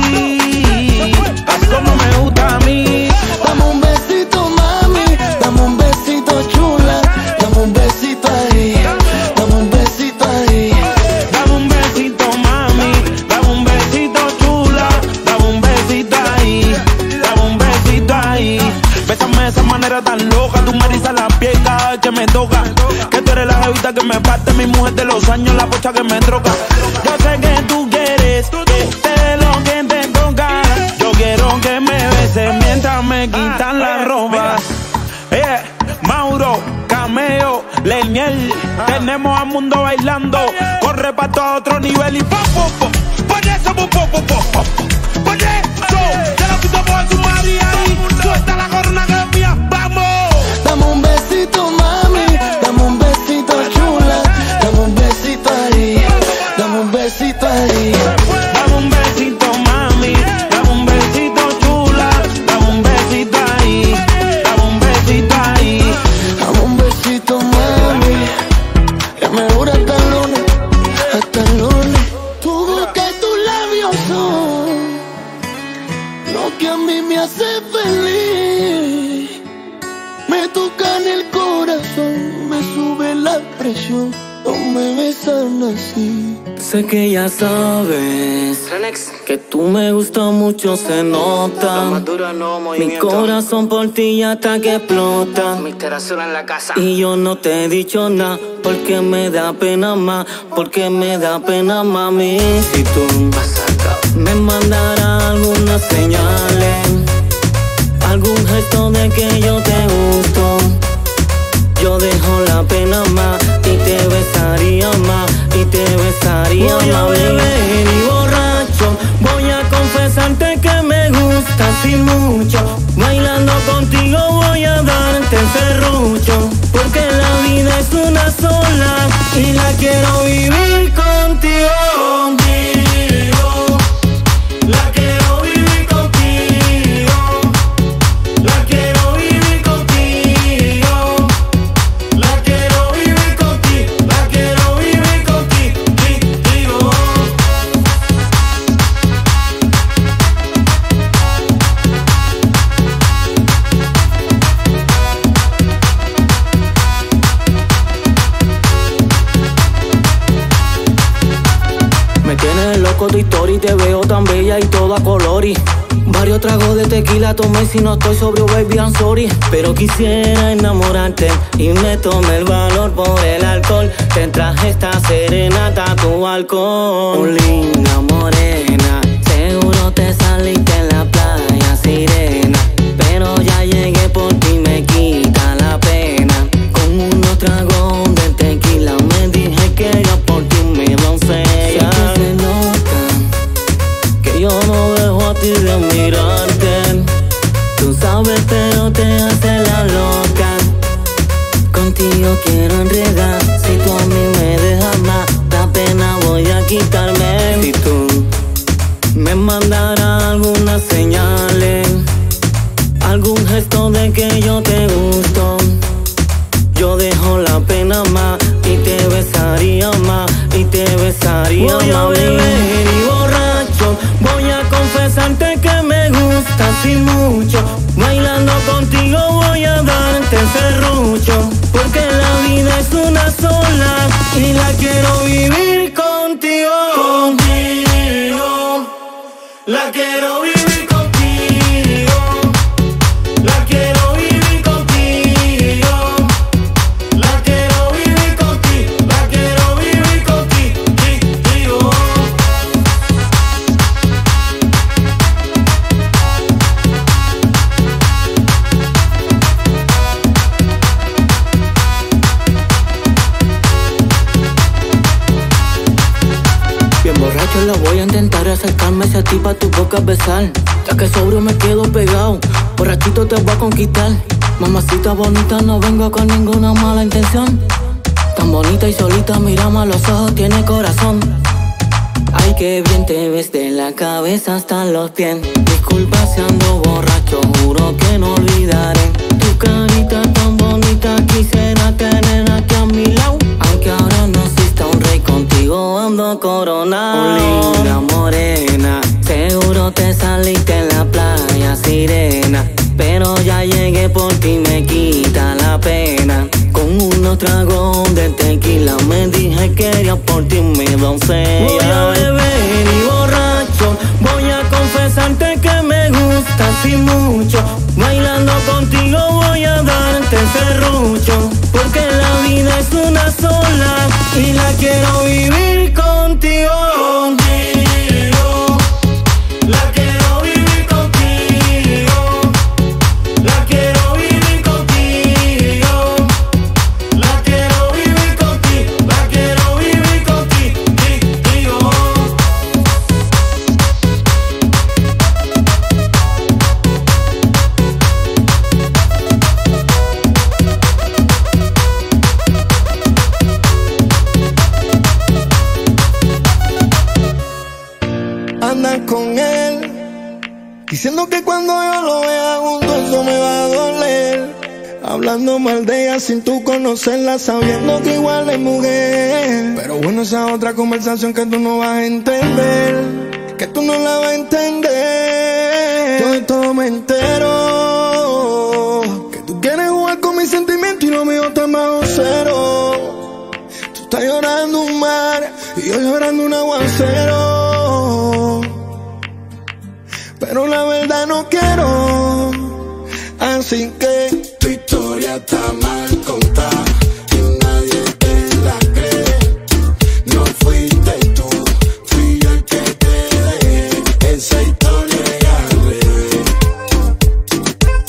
así como me gusta a mí. Dame un besito, mami, dame un besito, chula, dame un besito ahí, dame un besito ahí. Dame un besito, mami, dame un besito, chula, dame un besito ahí, dame un besito ahí. Bésame de esa manera tan loca, tú me erizas la piel cada vez que me toca. Que tú eres la jevita que me parte, mi mujer de los años, la pocha que me troca. Yo sé que tú quieres que te dé lo que te toca. Yo quiero que me beses mientras me quitan la ropa. Eh, Mauro, Cameo, Leniel, tenemos al mundo bailando. Corre pa' todo otro nivel y pop, pop, pop. Pon eso, pop, pop, pop, pop. Pon eso, te lo quito por tu María y suelta la corona que es mía, vamos. Dame un besito, mami, dame un besito, chula, dame un besito ahí, dame un besito ahí. Dame un besito, mami, dame un besito, chula, dame un besito ahí, dame un besito ahí. Dame un besito, mami, que me dura hasta el lunes, hasta el lunes. Tu boca y tus labios son lo que a mí me hace feliz. Me tocan el corazón, me sube la presión, no me besan así. Sé que ya sabes que tú me gustas mucho, se nota. Mi corazón por ti ya está que explota. En la casa. Y yo no te he dicho nada porque me da pena más, porque me da pena, mami. Si tú me mandarás algunas señales, algún gesto de que yo te gusto. Yo dejo la pena más y te besaría más, y te besaría más. Voy a beber y borracho, voy a confesarte que me gustas y mucho. Bailando contigo voy a darte serrucho, porque la vida es una sola y la quiero vivir contigo. Contigo, la quiero vivir contigo, la quiero vivir contigo, la quiero vivir contigo, la quiero vivir contigo. Me tienes loco tu historia y te veo tan bella y toda colori. Varios tragos de tequila tomé, si no estoy sobrio, baby, I'm sorry. Pero quisiera enamorarte y me tomé el valor por el alcohol. Te traje esta serenata a tu balcón. Linda morena, seguro te saliste en la playa, sirena. Pero ya llegué por ti, me quita la pena. Con unos tragos de tequila me dije que era por ti mi doncella. Yo no dejo a ti de mirarte. Tú sabes pero te hace la loca. Contigo quiero enredar. Si tú a mí me dejas más, la pena voy a quitarme. Si tú me mandaras algunas señales, algún gesto de que yo te gusto, yo dejo la pena más y te besaría más, y te besaría más. Voy a beber y borracho, voy a confesarte que me gustas y mucho. Bailando contigo voy a darte serrucho, porque la vida es una sola y la quiero vivir contigo. Contigo, la quiero vivir contigo, la quiero vivir contigo, la quiero vivir contigo, la quiero vivir contigo. Bien borracho la voy a intentar acercarme hacia ti pa' tu boca besar. Ya que sobrio me quedo pegado, borrachito te voy a conquistar. Mamacita bonita, no vengo con ninguna mala intención. Tan bonita y solita, mírame a los ojos, tiene corazón. Ay, qué bien te ves de la cabeza hasta los pies. Disculpa si ando borracho, juro que no olvidaré. Tu carita tan bonita, quisiera tener aquí a mi lado. Aunque ahora no exista un rey, contigo ando coronado. Linda morena, seguro te saliste en la playa, sirena. Pero ya llegué por ti, me quita la pena. Con unos tragos de tequila me dije que era por ti mi doncella. Voy a beber y borracho, voy a confesarte que me gustas y mucho. Bailando contigo voy a darte serrucho, porque la vida es una sola y la quiero vivir contigo. Contigo, la quiero vivir contigo, la quiero vivir contigo, la quiero vivir contigo, la quiero vivir contigo. Andas con él, diciendo que cuando yo lo vea junto eso me va a doler. Hablando mal de ella sin tú conocerla, sabiendo que igual es mujer. Pero bueno, esa es otra conversación que tú no vas a entender, que tú no la vas a entender. Yo de todo me entero, que tú quieres jugar con mis sentimientos y lo mío está bajo cero. Tú estás llorando un mar y yo llorando un aguacero. Pero la verdad no quiero, así que tu historia está mal contada y nadie te la cree. No fuiste tú, fui yo el que te dejé. Esa historia ya al revés.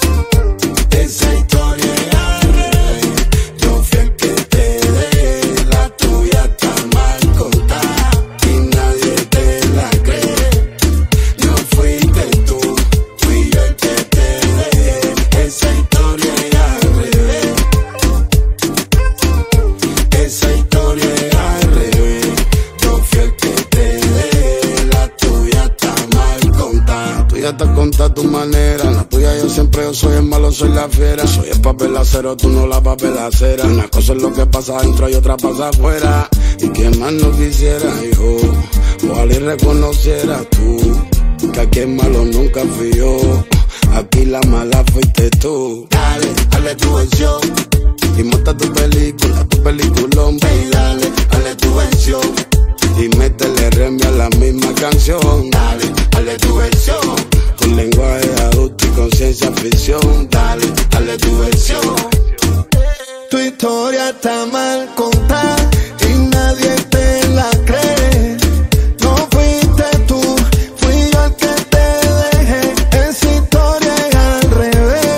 contar tu manera. La tuya yo siempre, yo soy el malo, soy la fiera. Soy el papel acero, tú no la papel acera. Una cosa es lo que pasa adentro y otra pasa afuera. Y que más no quisiera, hijo, ojalá y reconociera tú que aquí el malo nunca fui yo. Aquí la mala fuiste tú. Dale, dale tu versión y monta tu película, tu peliculón. Hey, dale, dale tu versión y métele remia a la misma canción. Dale, dale tu versión con lenguaje adulto y conciencia ficción. Dale, dale tu versión. Tu historia está mal contada y nadie te la cree. No fuiste tú, fui yo el que te dejé. Esa historia es al revés.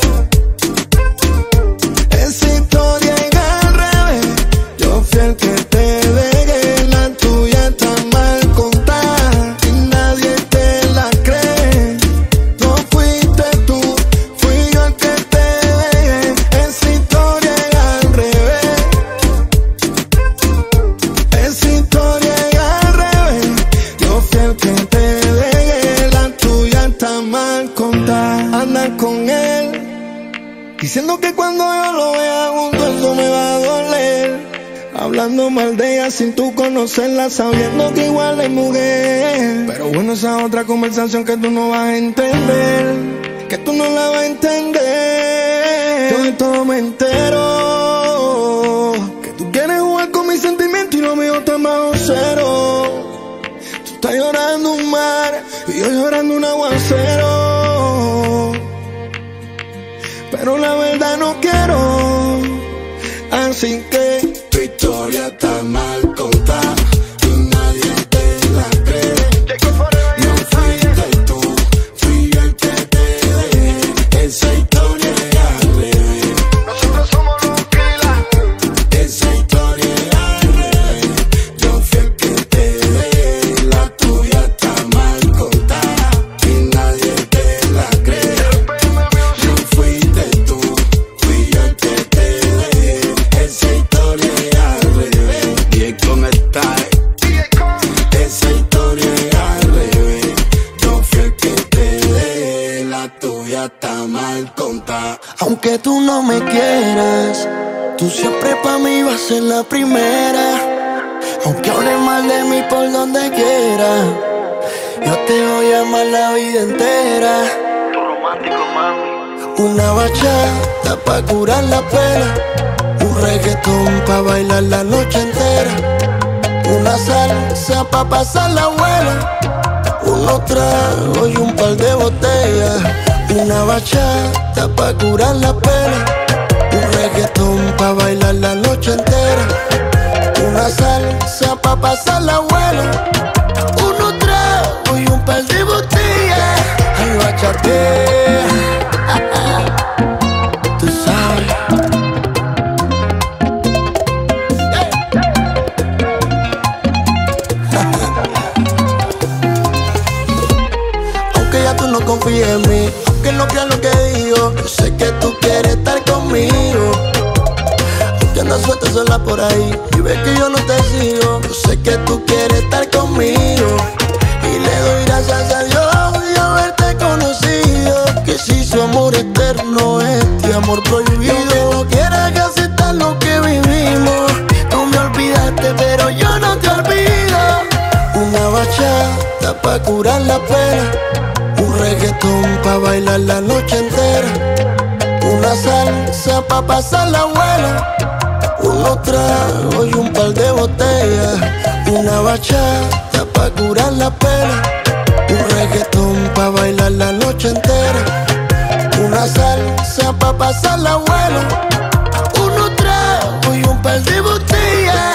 Esa historia es al revés. Yo fui el que te dejé. La tuya está mal contada y nadie te la cree. No fuiste tú, fui yo el que te dejé. Esa historia es al revés. Esa historia es al revés. Yo fui el que te dejé. La tuya está mal contada. Andas con él diciendo que cuando yo lo vea junto eso me va a doler. Hablando mal de ella sin tú conocerla, sabiendo que igual es mujer. Pero bueno, esa es otra conversación que tú no vas a entender, que tú no la vas a entender. Yo de todo me entero, que tú quieres jugar con mis sentimientos y lo mío está bajo cero. Tú estás llorando un mar y yo llorando un aguacero. Pero la verdad no quiero, así que tu historia está mal contada y nadie te la cree. No fuiste tú, fui yo el que te dejé. Esa historia es al revés. Nosotros somos los pilas. Esa historia es al revés. Yo fui el que te dejé. La tuya está mal contada y nadie te la cree. No fuiste tú, fui yo el que te dejé. Esa historia es al revés. Bien conectada. Esa historia es al revés. Yo fui el que te dejé. La tuya está mal contada. Aunque tú no me quieras, tú siempre pa' mí vas a ser la primera. Aunque hables mal de mí por donde quiera, yo te voy a amar la vida entera. Tu romántico, mami. Una bachata pa' curar la pena, un reggaetón pa' bailar la noche entera, una salsa pa' pasar la buena, unos tragos y un par de botellas. Una bachata pa' curar la pena, un reggaetón pa' bailar la noche entera, una salsa pa' pasar la buena, unos tragos y un par de botellas. Ay, bachatea, tú sabes. Aunque ya tú no confíes en mí, aunque no creas lo que digo, yo sé que tú quieres estar conmigo. Aunque andas suelta sola por ahí y ves que yo no te sigo, yo sé que tú quieres estar conmigo. Y le doy gracias a Dios de haberte conocido, que si su amor eterno es este amor prohibido. Y aunque no quieras que aceptar lo que vivimos, tú me olvidaste pero yo no te olvido. Una bachata pa' curar la pena, un reggaetón pa' bailar la noche entera, una salsa pa' pasar la buena, unos tragos y un par de botellas. Una bachata pa' curar la pena, un reggaetón pa' bailar la noche entera, una salsa pa' pasar la buena, unos tragos y un par de botellas.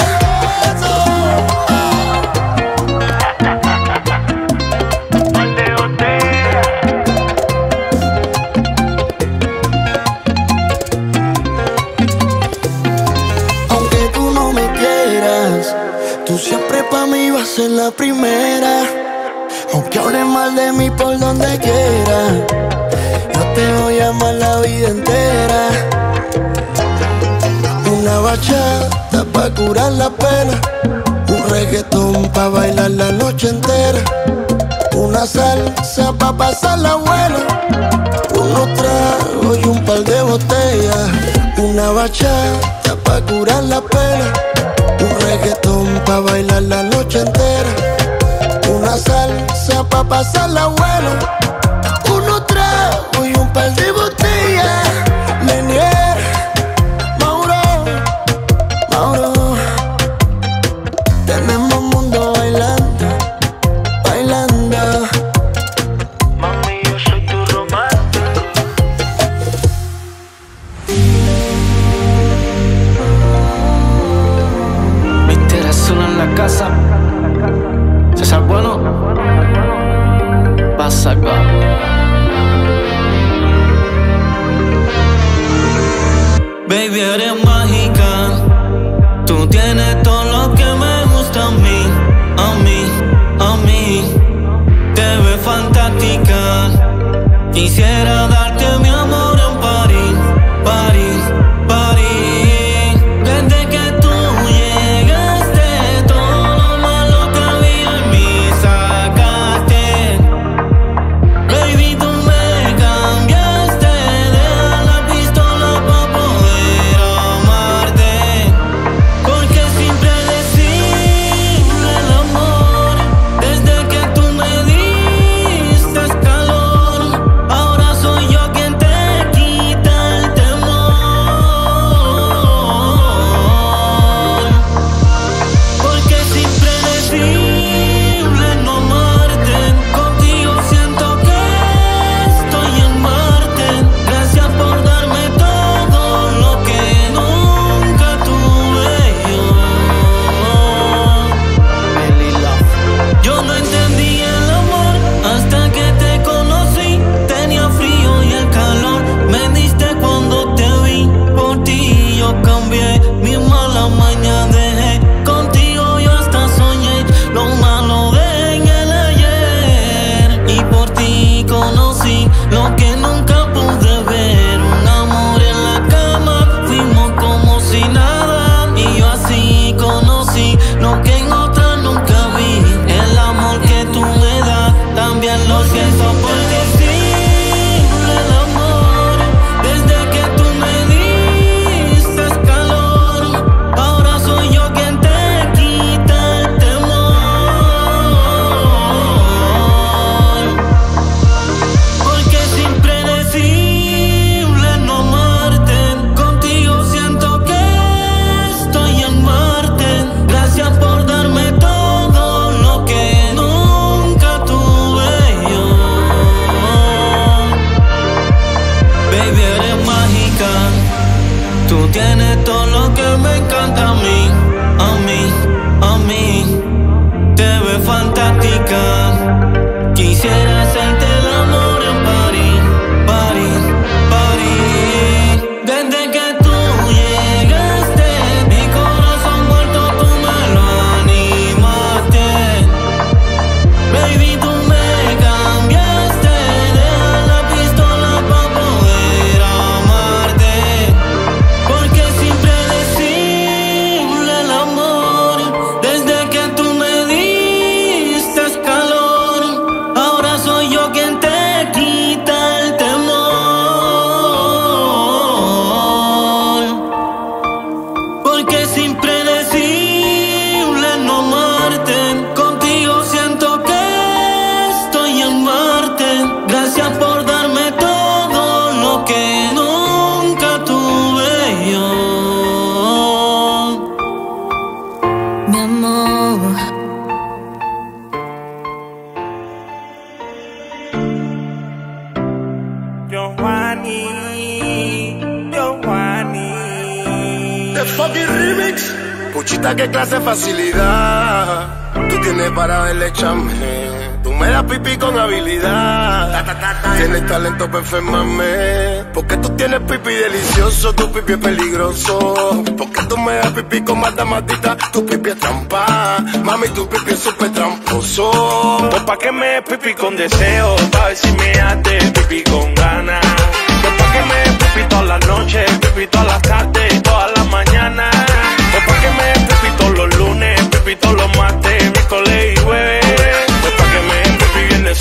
Tú siempre pa' mí vas a ser la primera. Aunque hables mal de mí por donde quiera, yo te voy a amar la vida entera. Una bachata pa' curar la pena, un reggaetón pa' bailar la noche entera, una salsa pa' pasarla buena, unos tragos y un par de botellas, una bachata pa' curar la pena, un reggaetón pa' bailar la noche entera, una salsa pa' pasarla buena, unos tragos y un par de botellas. Lenier, Mauro, Mauro, tenemos mundo bailando, bailando. Mami, yo soy tu romántico. mister Azul en la casa. César Bueno, pasa acá. Baby, eres mágica. Tú tienes todo lo que me gusta a mí, a mí, a mí. Te ves fantástica. Quisiera darte mi amor en París, París, París. Desde que tú llegaste, todo lo malo que había en mí sacaste. Baby, tú me cambiaste. Deja la pistola pa' poder amarte. Porque es impredecible el amor. Desde que tú me diste calor, ahora soy yo quien te quita el temor. Porque es impredecible no amarte. Contigo siento que estoy en Marte. Gracias por darme todo lo que nunca tuve yo. Yo no entendí el amor hasta que te conocí. Tenía frío y el calor me diste cuando te vi. Por ti yo cambié, mi mala maña dejé. Contigo yo hasta soñé, lo malo dejé en el ayer. Y por ti conocí lo que nunca pude ver. Un amor en la cama, fuimos como si nada. Y yo así conocí lo que en otra nunca vi. El amor que tú me das, también lo siento por ti. El amor, desde que tú me diste calor, ahora soy yo quien te quita el temor. Porque es impredecible no amarte. Contigo siento que estoy en Marte. Gracias por darme todo lo que nunca tuve yo. Baby, eres mágica. Tú tienes todo lo que me encanta a mí, a mí, a mí. Te ves fantástica. Quisiera hacerte el amor en París, París, París. Desde que tú llegaste, mi corazón muerto tú me lo animaste. Baby, tú me cambiaste. Deja la pistola pa' poder amarte. Porque es impredecible el amor. Desde que tú me diste calor, ahora soy yo quien te quita el temor. Porque es impredecible no amarte. Contigo siento que estoy en Marte. Gracias por darme todo lo que nunca tuve yo. Mi amor. Giovanni, Giovanni. The fucking remix. Puchita, qué clase de facilidad tú tienes para verle chame. Tú me das pipí con habilidad. Tienes talento para enfermarme. Porque tú tienes pipí delicioso, tu pipí es peligroso. Porque tú me das pipí con mata matita, tu pipí es trampa. Mami, tu pipí es súper tramposo. Pues pa' que me des pipí con deseo, pa' ver si me hace pipí con ganas. Pues pa' que me des pipí todas las noches, pipí todas las tardes y todas las mañanas. Pues pa' que me des pipí todos los lunes, pipí todos los martes, miércoles y jueves. Pues pa' que me des pipí viernes,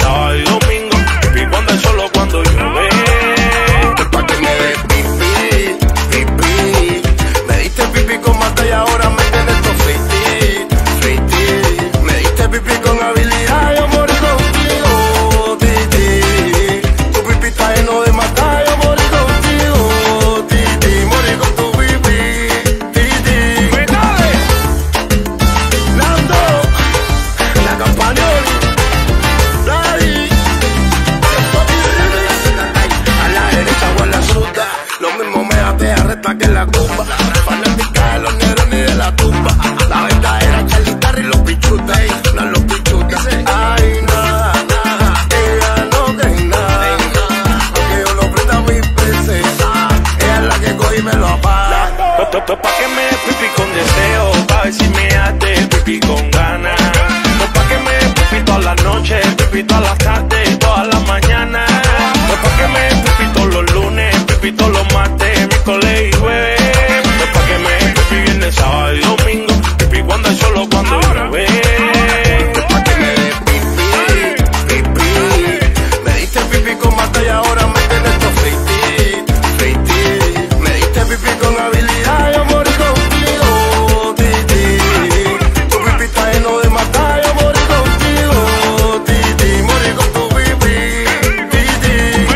solo cuando yo ve. Pa' que me des pipí, pipí. Me diste pipí con mata y ahora me tienes todo feití, feití. Me diste pipí con habilidad, yo morí contigo, titi. Tu pipí está lleno de mata, yo morí contigo, titi. Morí con tu pipí, titi.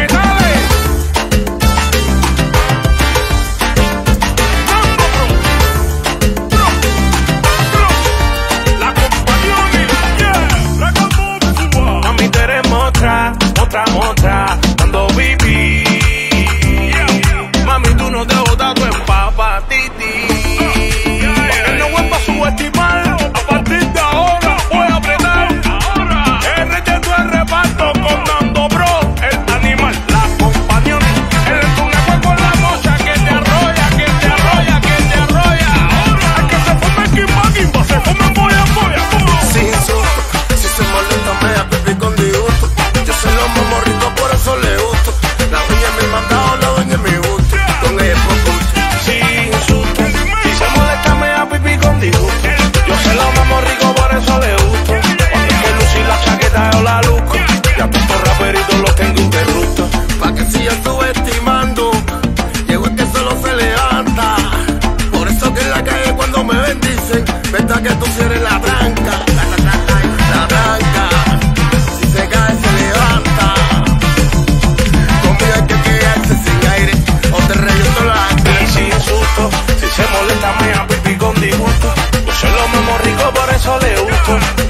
Mami, tú eres otra, otra, otra, cuando viví. Mami, tú no te botas, tú empapa, titi. Porque no vuelvas a subestimar. A partir de ahora voy a apretar. El rechazo el reparto con Nando Bro, el animal, la compañía. El entuneco con la mocha que te arrolla, que te arrolla, que te arrolla. Es que se fue quimba, quimba, se fue polla, polla. Sin susto, si se molesta me da pipí con disgusto. Yo se lo mamo rico, por eso le gusto. La dueña es mi mandado, la dueña es mi gusto. Con ella es por gusto. Sin susto, si se molesta me da pipí con disgusto. Yo se lo mamo rico, por eso le gusto. Cuando es que lucir la chaqueta yo la luzco. Ya todos estos raperitos los tengo interruptos. Pa' que siga subestimando, llegó el que solo se levanta. Por eso que en la calle cuando me bendicen, verdad que tú sí eres la branca, la, la, la, la, la branca. Si se cae se levanta, conmigo hay que quedarse sin aire, o te reviento la Y sin susto, si se molesta me da pipí con disgusto. Yo se lo mamo rico, por eso le gusto.